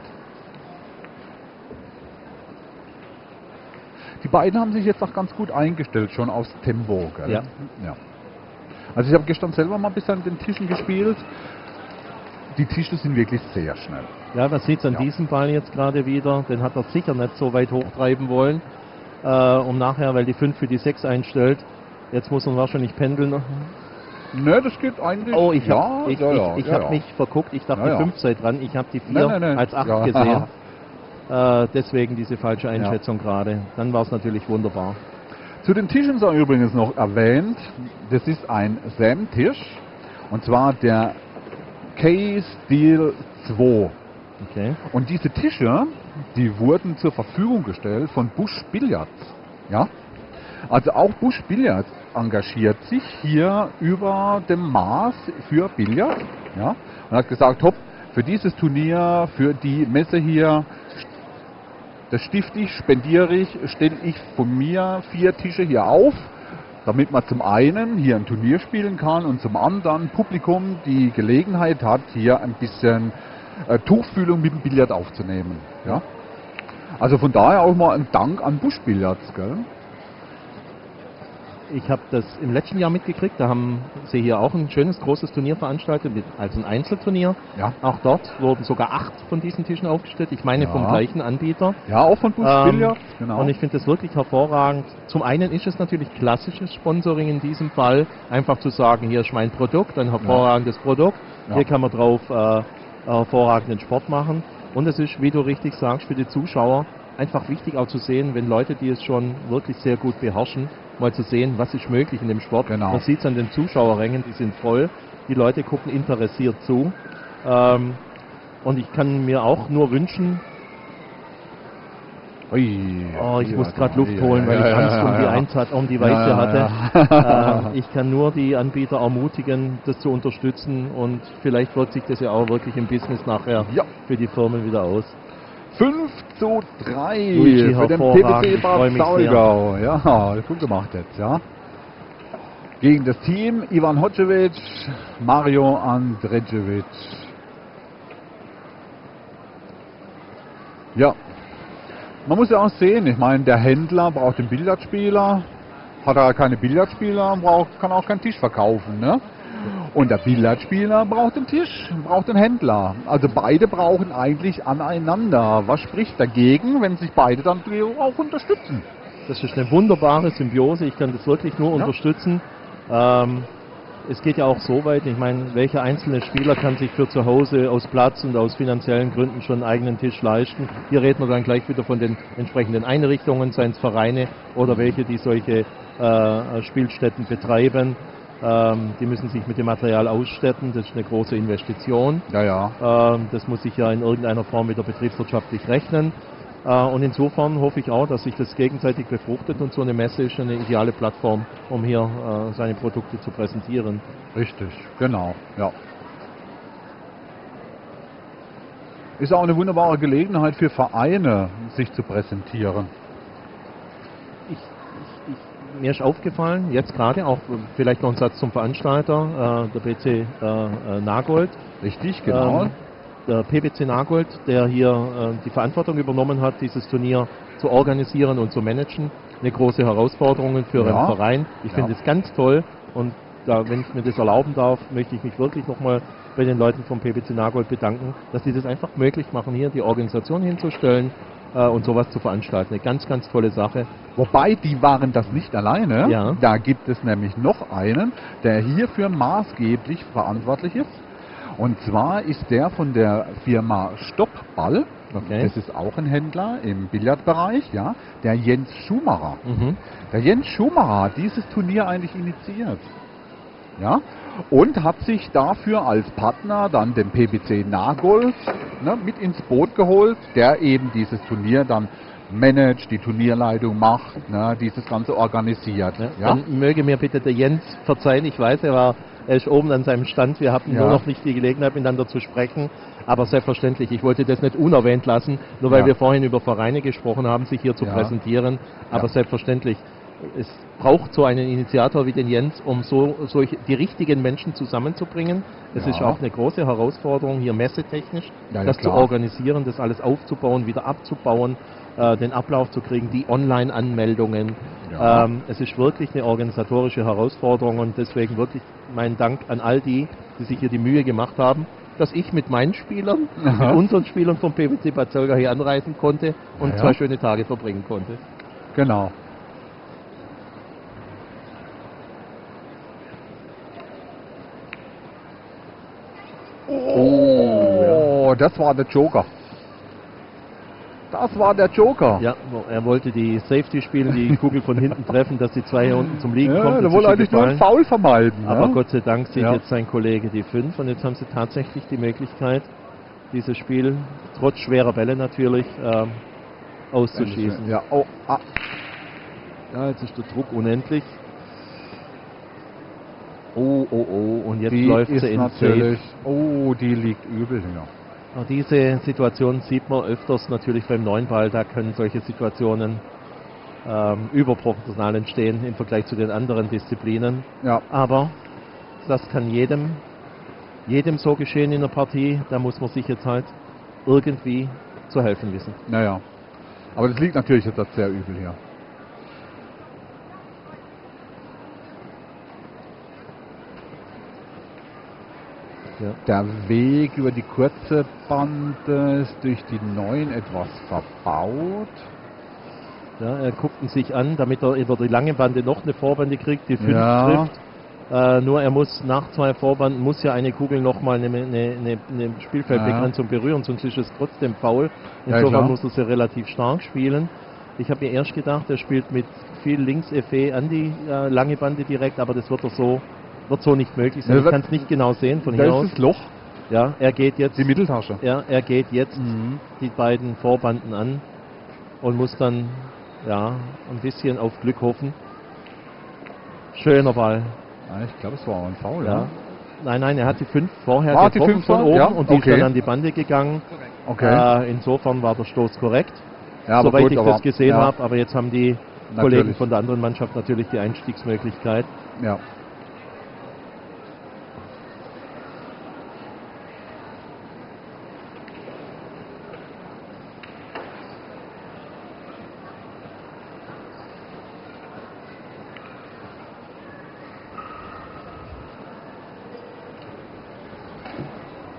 Die beiden haben sich jetzt auch ganz gut eingestellt, schon aufs Tempo. Gell? Ja. Ja. Also ich habe gestern selber mal ein bisschen an den Tischen gespielt. Die Tische sind wirklich sehr schnell. Ja, man sieht es an Ja. diesem Ball jetzt gerade wieder. Den hat er sicher nicht so weit hochtreiben wollen, um nachher, weil die 5 für die 6 einstellt. Jetzt muss er wahrscheinlich pendeln. Ne, das geht eigentlich. Oh, ich ja, habe ja. mich verguckt. Ich dachte, Ja, ja. die 5 sei dran. Ich habe die 4 Nein. als 8 Ja. gesehen. Deswegen diese falsche Einschätzung gerade. Dann war es natürlich wunderbar. Zu den Tischen sei übrigens noch erwähnt, das ist ein SAM-Tisch und zwar der K-Steel 2. Okay. Und diese Tische, die wurden zur Verfügung gestellt von Busch Billards. Ja? Also auch Busch Billards engagiert sich hier über dem Maß für Billard. Ja? Und hat gesagt, hopp, für dieses Turnier, für die Messe hier, das stifte ich, spendiere ich, stelle ich von mir 4 Tische hier auf, damit man zum einen hier ein Turnier spielen kann und zum anderen Publikum die Gelegenheit hat, hier ein bisschen Tuchfühlung mit dem Billard aufzunehmen. Ja? Also von daher auch mal ein Dank an Busch Billards. Gell? Ich habe das im letzten Jahr mitgekriegt. Da haben sie hier auch ein schönes, großes Turnier veranstaltet, also ein Einzelturnier. Ja. Auch dort wurden sogar 8 von diesen Tischen aufgestellt. Ich meine Ja. vom gleichen Anbieter. Ja, auch von Busch Billards. Genau. Und ich finde das wirklich hervorragend. Zum einen ist es natürlich klassisches Sponsoring in diesem Fall. Einfach zu sagen, hier ist mein Produkt, ein hervorragendes Produkt. Ja. Hier kann man drauf hervorragenden Sport machen. Und es ist, wie du richtig sagst, für die Zuschauer einfach wichtig auch zu sehen, wenn Leute, die es schon wirklich sehr gut beherrschen, mal zu sehen, was ist möglich in dem Sport. Genau. Man sieht es an den Zuschauerrängen, die sind voll. Die Leute gucken interessiert zu. Und ich kann mir auch nur wünschen, ich muss gerade Luft holen, weil ich Angst um die Eins hat, um die Weiße hatte. Ich kann nur die Anbieter ermutigen, das zu unterstützen und vielleicht wirkt sich das ja auch wirklich im Business nachher Ja. für die Firmen wieder aus. 5:3 Luigi, für den hervorragend. PBC Ich freu Bad mich Saulgau. Ja, gut gemacht jetzt, ja. Gegen das Team Ivan Hodžević, Mario Andrićević. Ja, man muss ja auch sehen, ich meine, der Händler braucht den Billardspieler, hat er keine Billardspieler, kann auch keinen Tisch verkaufen, ne? Und der Billardspieler braucht den Tisch, braucht den Händler. Also beide brauchen eigentlich aneinander. Was spricht dagegen, wenn sich beide dann auch unterstützen? Das ist eine wunderbare Symbiose, ich kann das wirklich nur unterstützen. Es geht ja auch so weit, ich meine, welcher einzelne Spieler kann sich für zu Hause aus Platz und aus finanziellen Gründen schon einen eigenen Tisch leisten? Hier reden wir dann gleich wieder von den entsprechenden Einrichtungen, seien es Vereine oder welche, die solche Spielstätten betreiben. Die müssen sich mit dem Material ausstatten, das ist eine große Investition. Das muss sich ja in irgendeiner Form wieder betriebswirtschaftlich rechnen. Und insofern hoffe ich auch, dass sich das gegenseitig befruchtet und so eine Messe ist eine ideale Plattform, um hier seine Produkte zu präsentieren. Richtig, genau, ja. Ist auch eine wunderbare Gelegenheit für Vereine, sich zu präsentieren. Mir ist aufgefallen, jetzt gerade auch vielleicht noch ein Satz zum Veranstalter, der BC Nagold. Richtig, genau. Der PBC Nagold, der hier die Verantwortung übernommen hat, dieses Turnier zu organisieren und zu managen. Eine große Herausforderung für einen Verein. Ich finde es ganz toll und wenn ich mir das erlauben darf, möchte ich mich wirklich nochmal bei den Leuten vom PBC Nagold bedanken, dass sie das einfach möglich machen, hier die Organisation hinzustellen und sowas zu veranstalten. Eine ganz, ganz tolle Sache. Wobei, die waren das nicht alleine. Ja. Da gibt es nämlich noch einen, der hierfür maßgeblich verantwortlich ist. Und zwar ist der von der Firma Stoppball, das ist auch ein Händler im Billardbereich, ja, der Jens Schumacher. Der Jens Schumacher hat dieses Turnier eigentlich initiiert. Ja, und hat sich dafür als Partner dann den PBC Nagold mit ins Boot geholt, der eben dieses Turnier dann managt, die Turnierleitung macht, dieses Ganze organisiert. Ja? Dann möge mir bitte der Jens verzeihen, ich weiß, er ist oben an seinem Stand, wir hatten nur noch nicht die Gelegenheit miteinander zu sprechen, aber selbstverständlich, ich wollte das nicht unerwähnt lassen, nur weil wir vorhin über Vereine gesprochen haben, sich hier zu präsentieren, aber selbstverständlich, es braucht so einen Initiator wie den Jens, um die richtigen Menschen zusammenzubringen. Es ist auch eine große Herausforderung, hier messetechnisch das zu organisieren, das alles aufzubauen, wieder abzubauen, den Ablauf zu kriegen, die Online-Anmeldungen. Es ist wirklich eine organisatorische Herausforderung und deswegen wirklich mein Dank an all die sich hier die Mühe gemacht haben, dass ich mit meinen Spielern, mit unseren Spielern vom PBC Bad Zolga hier anreisen konnte und 2 schöne Tage verbringen konnte. Genau. Oh, das war der Joker. Das war der Joker. Ja, er wollte die Safety spielen, die Kugel von hinten treffen, dass die 2 hier unten zum Liegen kommt. Er wollte eigentlich nur einen Foul vermeiden. Aber Gott sei Dank sieht jetzt sein Kollege die 5 und jetzt haben sie tatsächlich die Möglichkeit, dieses Spiel trotz schwerer Bälle natürlich auszuschießen. Ja, jetzt ist der Druck unendlich. Oh, und jetzt läuft sie in Safe. Oh, die liegt übel hier. Diese Situation sieht man öfters natürlich beim neuen Ball, da können solche Situationen überproportional entstehen im Vergleich zu den anderen Disziplinen. Ja. Aber das kann jedem so geschehen in der Partie, da muss man sich jetzt halt irgendwie zu helfen wissen. Naja, aber das liegt natürlich jetzt sehr übel hier. Ja. Der Weg über die kurze Bande ist durch die 9 etwas verbaut. Ja, er guckt ihn sich an, damit er über die lange Bande noch eine Vorbande kriegt, die 5 trifft. Nur er muss nach 2 Vorbanden, muss ja eine Kugel nochmal eine Spielfeldbegrenzung berühren, sonst ist es trotzdem faul. Insofern muss er sie relativ stark spielen. Ich habe mir erst gedacht, er spielt mit viel Links-Effet an die lange Bande direkt, aber das wird so nicht möglich sein. Ich kann es nicht genau sehen von hier aus. Das ist das Loch. Ja, er geht jetzt. Die Mitteltasche. Ja, er geht jetzt die beiden Vorbanden an und muss dann ein bisschen auf Glück hoffen. Schöner Ball. Ja, ich glaube, es war auch ein Foul, ja. Nein, er hat die 5 vorher getroffen die 5 von oben und die ist dann dann an die Bande gegangen. Okay. Insofern war der Stoß korrekt, ja, soweit gut, ich das gesehen habe. Aber jetzt haben die natürlich Kollegen von der anderen Mannschaft natürlich die Einstiegsmöglichkeit. Ja.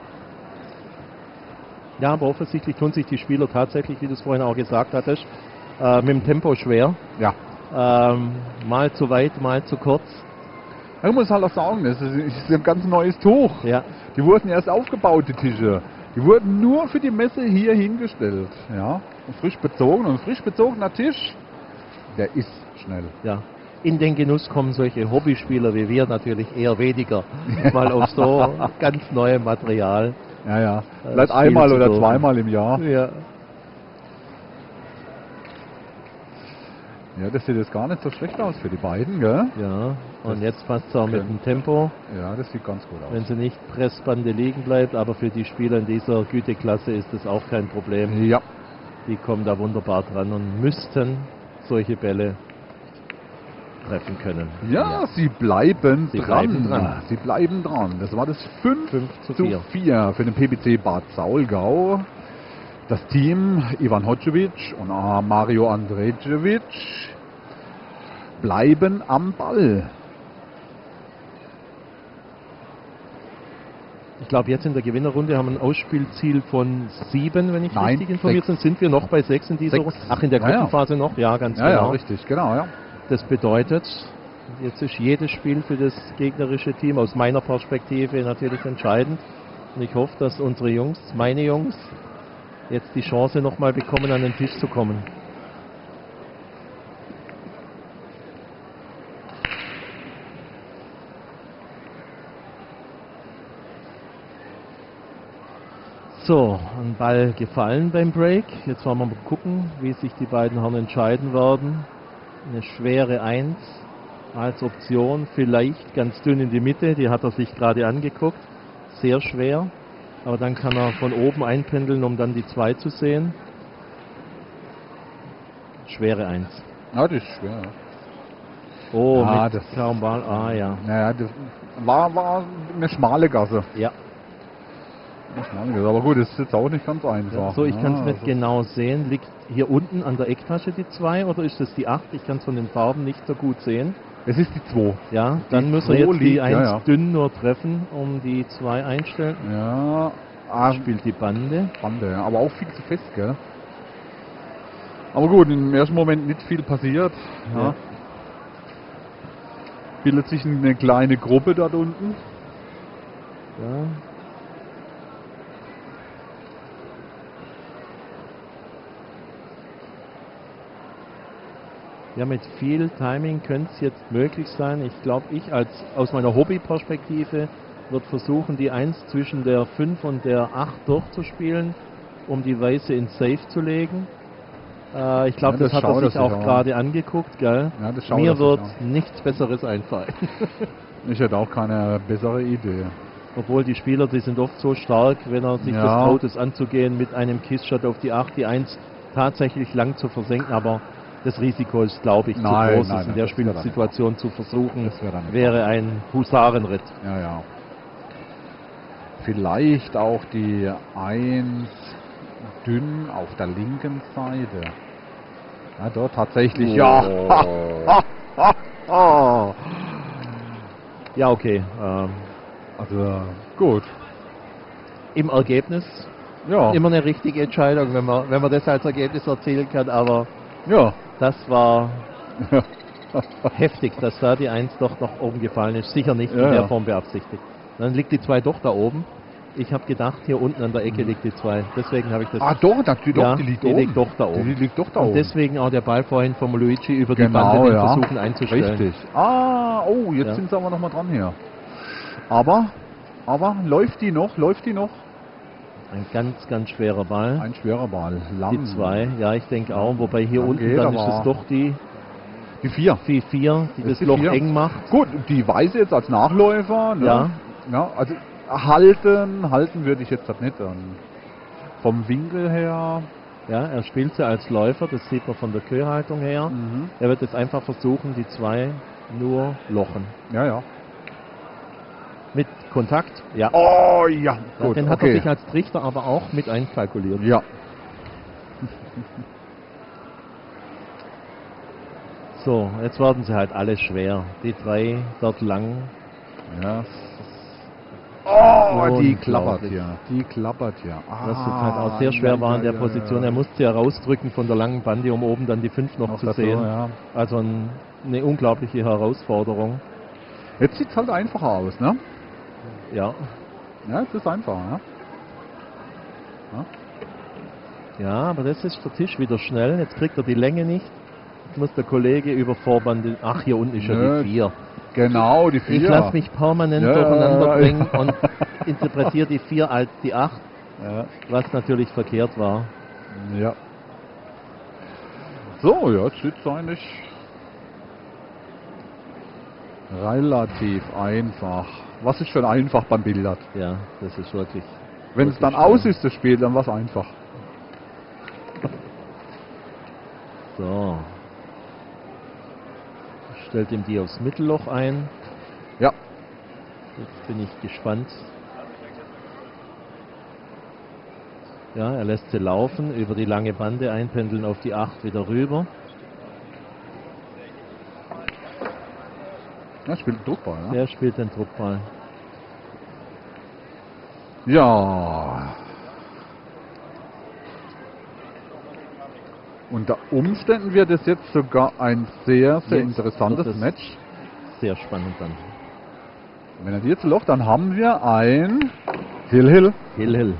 Ja, aber offensichtlich tun sich die Spieler tatsächlich, wie du es vorhin auch gesagt hattest, mit dem Tempo schwer. Ja. Mal zu weit, mal zu kurz. Ich muss halt auch sagen, das ist ein ganz neues Tuch. Ja, Die wurden erst aufgebaut, die Tische. Die wurden nur für die Messe hier hingestellt. Ja. Und frisch bezogen. Und ein frisch bezogener Tisch, der ist schnell. ja. In den Genuss kommen solche Hobbyspieler wie wir natürlich eher weniger. Mal auf so ganz neuem Material. Ja, ja. Das Vielleicht Spiel einmal zu oder dürfen. zweimal im Jahr. Ja. Ja, das sieht jetzt gar nicht so schlecht aus für die beiden, gell? Ja, und Das jetzt passt es auch mit dem Tempo, Ja, das sieht ganz gut aus. wenn sie nicht Pressbande liegen bleibt, aber für die Spieler in dieser Güteklasse ist das auch kein Problem. Ja. Die kommen da wunderbar dran und müssten solche Bälle treffen können. Ja, sie bleiben Sie dran. bleiben dran. Sie bleiben dran. Das war das 5 zu zu 4. 4 für den PBC Bad Saulgau. Das Team Ivan Hodžević und Mario Andrejevic bleiben am Ball. Ich glaube, jetzt in der Gewinnerrunde haben wir ein Ausspielziel von 7, wenn ich Nein, richtig informiert 6. bin. Sind wir noch bei 6 in dieser 6. Runde? Ach, in der Ja, ja. Gruppenphase noch? Ja, ganz Ja, ja, genau. richtig, genau, ja. Das bedeutet, jetzt ist jedes Spiel für das gegnerische Team aus meiner Perspektive natürlich entscheidend. Und ich hoffe, dass unsere Jungs, meine Jungs, jetzt die Chance nochmal bekommen, an den Tisch zu kommen. So, ein Ball gefallen beim Break. Jetzt wollen wir mal gucken, wie sich die beiden Herren entscheiden werden. Eine schwere 1 als Option, vielleicht ganz dünn in die Mitte, die hat er sich gerade angeguckt. Sehr schwer, aber dann kann er von oben einpendeln, um dann die 2 zu sehen. Schwere 1. Ja, das ist schwer. Oh, Ja, mit das- kaum Ball. Ah ja. Naja, das war eine schmale Gasse. Ja. Eine schmale Gasse. Aber gut, das ist jetzt auch nicht ganz einfach. So, ich kann es Ja, nicht genau sehen. Liegt hier unten an der Ecktasche die 2 oder ist das die 8? Ich kann es von den Farben nicht so gut sehen. Es ist die 2. Ja, dann Die müssen wir 2 jetzt die liegt, 1 ja, ja. dünn nur treffen, um die 2 einstellen. Ja, Spielt die Bande. Bande, ja. Aber auch viel zu fest, gell? Aber gut, im ersten Moment nicht viel passiert. Ja. Ja. Bildet sich eine kleine Gruppe dort unten. Ja. Ja, mit viel Timing könnte es jetzt möglich sein. Ich glaube, aus meiner Hobbyperspektive würde versuchen, die 1 zwischen der 5 und der 8 durchzuspielen, um die Weiße ins Safe zu legen. Ich glaube, Ja, das das hat er schaut er sich sich auch an. gerade angeguckt, gell? Ja, das schaut er Mir sich wird an. nichts Besseres einfallen. Ich hätte auch keine bessere Idee. Obwohl die Spieler, die sind oft so stark, wenn er sich Ja. das traut, es anzugehen, mit einem Kiss-Shot auf die 8, die 1 tatsächlich lang zu versenken, aber das Risiko ist, glaube ich, zu Nein, groß, nein, es in nein, der das wäre dann nicht Spielsituation zu versuchen, Das wäre dann nicht wäre ein Husarenritt. Ja, ja. Vielleicht auch die 1 dünn auf der linken Seite. Ja, dort tatsächlich, ja. Oh. Ja, okay. Also, gut. Im Ergebnis Ja. immer eine richtige Entscheidung, wenn man das als Ergebnis erzielen kann, aber Ja. das war heftig, dass da die 1 doch nach oben gefallen ist. Sicher nicht in Ja, der ja. Form beabsichtigt. Dann liegt die 2 doch da oben. Ich habe gedacht, hier unten an der Ecke liegt die 2. Deswegen habe ich das. Ah, doch, Ja, die liegt die oben. liegt doch da oben. Die liegt doch da Und oben. deswegen auch der Ball vorhin vom Luigi über die Genau, Bande den ja. versuchen einzustellen. Richtig. Ah, oh, jetzt Ja. sind sie aber nochmal dran hier. Aber, läuft die noch? Ein ganz, ganz schwerer Ball. Ein schwerer Ball. Die Lang. 2, ja, ich denke auch. Wobei hier Lang unten geht, dann ist aber- es doch die Die 4. 4, die Das das ist die Loch 4. eng macht. Gut, die Weiße jetzt als Nachläufer. Ne? Ja. Ja. Also halten würde ich jetzt das nicht. Vom Winkel her. Ja, er spielt sie als Läufer, das sieht man von der Köhaltung her. Mhm. Er wird jetzt einfach versuchen, die 2 nur lochen. Ja, ja. Mit Kontakt, ja. Oh ja, Ja, gut. den hat er okay. sich als Trichter aber auch mit einkalkuliert. Ja. So, jetzt werden sie halt alle schwer. Die 3 dort lang. Ja. Oh, die klappert Unglaublich. hier. Die klappert hier. Was jetzt halt auch sehr schwer war in der Position. Er musste ja rausdrücken von der langen Bande, um oben dann die 5 noch zu dazu, sehen. ja. Also eine unglaubliche Herausforderung. Jetzt sieht es halt einfacher aus, ne? Ja. Ja, es ist einfacher, ne? Ja, aber das ist der Tisch wieder schnell. Jetzt kriegt er die Länge nicht. Jetzt muss der Kollege über Vorbande. Ach, hier unten ist ja Nö. die 4. Genau, die 4. Ich lasse mich permanent Ja, durcheinander bringen ja. und interpretiere die 4 als die 8, Ja. was natürlich verkehrt war. Ja. So, ja, jetzt sieht es eigentlich relativ einfach. Was ist schon einfach beim Billard? Ja, das ist wirklich. Wenn es dann wirklich aus schön. ist, das Spiel, dann war es einfach. So. Stellt ihm die aufs Mittelloch ein. Ja. Jetzt bin ich gespannt. Ja, er lässt sie laufen, über die lange Bande einpendeln auf die 8 wieder rüber. Ja, spielt Druckball, ne? Er spielt den Druckball. Ja. Unter Umständen wird es jetzt sogar ein sehr, sehr Jetzt interessantes wird es Match. Sehr spannend dann. Wenn er die jetzt locht, dann haben wir ein Hill-Hill. Hill.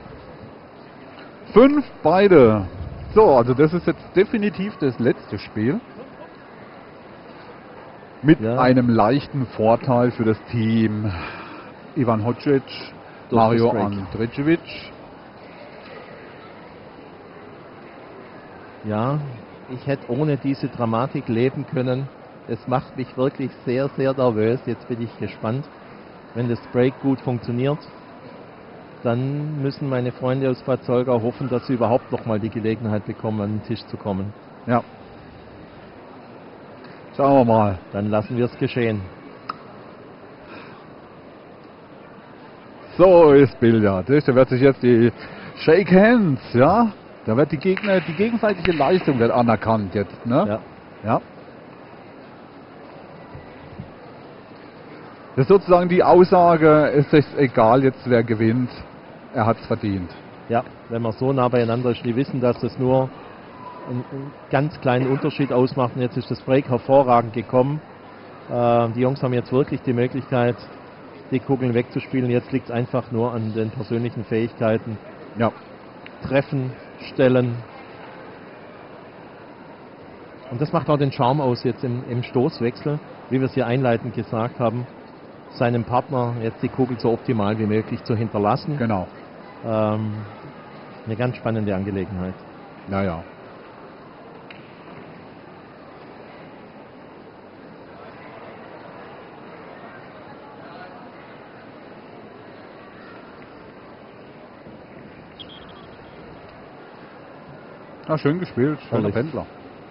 5 beide. So, also das ist jetzt definitiv das letzte Spiel. Mit Ja. einem leichten Vorteil für das Team. Ivan Hocic, Durch Mario das Break. Andrićević. Ja, ich hätte ohne diese Dramatik leben können. Es macht mich wirklich sehr, sehr nervös. Jetzt bin ich gespannt. Wenn das Break gut funktioniert, dann müssen meine Freunde aus Bad Solgau hoffen, dass sie überhaupt noch mal die Gelegenheit bekommen, an den Tisch zu kommen. Ja. Schauen wir mal. Dann lassen wir es geschehen. So ist Billard. Da wird sich jetzt die Shake Hands, ja. Da wird die gegenseitige Leistung wird anerkannt jetzt, ne? Ja. Ja. Das ist sozusagen die Aussage, es ist egal jetzt wer gewinnt, er hat es verdient. Ja, wenn man so nah beieinander ist, die wissen, dass das nur einen ganz kleinen Unterschied ausmacht. Und jetzt ist das Break hervorragend gekommen. Die Jungs haben jetzt wirklich die Möglichkeit, die Kugeln wegzuspielen. Jetzt liegt es einfach nur an den persönlichen Fähigkeiten. Ja. Treffen, stellen. Und das macht auch den Charme aus jetzt im Stoßwechsel, wie wir es hier einleitend gesagt haben, seinem Partner jetzt die Kugel so optimal wie möglich zu hinterlassen. Genau. Eine ganz spannende Angelegenheit. Naja. Ja, schön gespielt, schöner Herrlich. Pendler.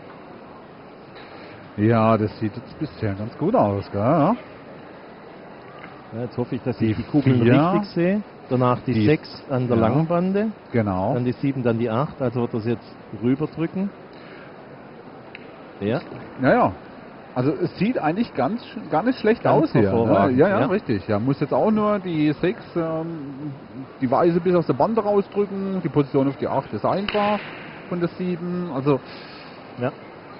Ja, das sieht jetzt bisher ganz gut aus, gell? Ja? Ja, jetzt hoffe ich, dass Die ich die Kugeln 4, richtig sehe. Danach die die 6 an der ja. langen Bande, Genau. dann die 7, dann die 8. Also wird das jetzt rüberdrücken. Ja, Naja. Also es sieht eigentlich gar nicht schlecht Ganz aus hier. Ne? hervorragend, Ja, ja. richtig. Ja, muss jetzt auch nur die 6, die Weiße bis aus der Bande rausdrücken. Die Position auf die 8 ist einfach von der 7. Also ja.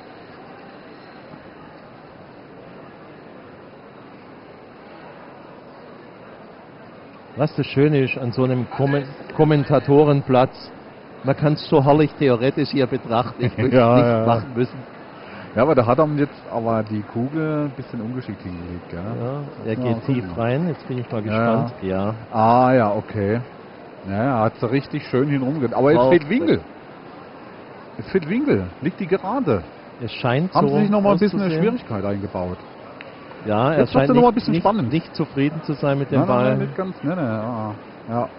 Was das Schöne ist an so einem Kommentatorenplatz, man kann es so herrlich theoretisch hier betrachten. Ich möchte Ja, nichts ja. machen müssen. ja, aber da hat er jetzt aber die Kugel ein bisschen ungeschickt hingelegt. Gell? Ja, er Ja, geht gucken tief wir. rein. Jetzt bin ich mal Ja. gespannt. Ja. Ah ja, okay. Ja, er hat so richtig schön hinumgedreht. Aber jetzt Perfekt. fehlt Winkel. Jetzt fehlt Winkel. Liegt die gerade? Es scheint Haben so sie sich nochmal ein bisschen eine auszusehen. Schwierigkeit eingebaut? Ja, er Jetzt wird's scheint noch mal ein bisschen nicht, spannend. nicht zufrieden zu sein mit dem Nein, nein, Ball. nein, nicht ganz. Nein, nein, ja.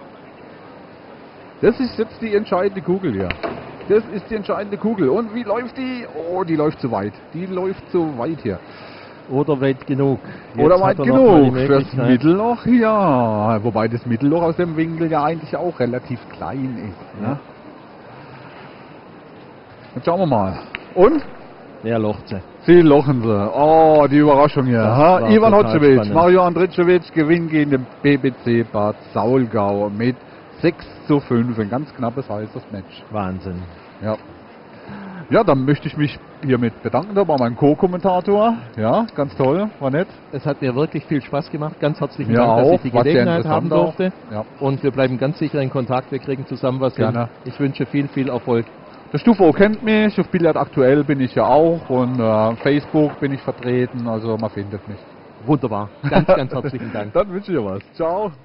Das ist jetzt die entscheidende Kugel hier. Das ist die entscheidende Kugel. Und wie läuft die? Oh, die läuft zu weit. Die läuft zu weit hier. Oder weit genug. Jetzt Oder hat weit er noch mal die genug fürs Möglichkeit. Mittelloch, ja. Wobei das Mittelloch aus dem Winkel ja eigentlich auch relativ klein ist. Ne? Ja. Jetzt schauen wir mal. Und? Der Lochze. Sie lochen sie. Oh, die Überraschung hier. Das Ha? war Ivan total Hotschewitsch, spannend. Mario Andritschewitsch gewinnt gegen den BBC Bad Saulgau mit 6:5. Ein ganz knappes, heißes Match. Wahnsinn. Ja. Ja, dann möchte ich mich hiermit bedanken. Da war mein Co-Kommentator. Ja, ganz toll, war nett. Es hat mir wirklich viel Spaß gemacht. Ganz herzlichen Ja, Dank, dass auch. ich die War sehr Gelegenheit haben interessant auch. durfte. Ja. Und wir bleiben ganz sicher in Kontakt. Wir kriegen zusammen was hin. Gerne. Ich wünsche viel, viel Erfolg. Der Stufo kennt mich, auf Billard aktuell bin ich ja auch und Facebook bin ich vertreten, also man findet mich. Wunderbar. Ganz, ganz herzlichen Dank. Dann wünsche ich dir was. Ciao.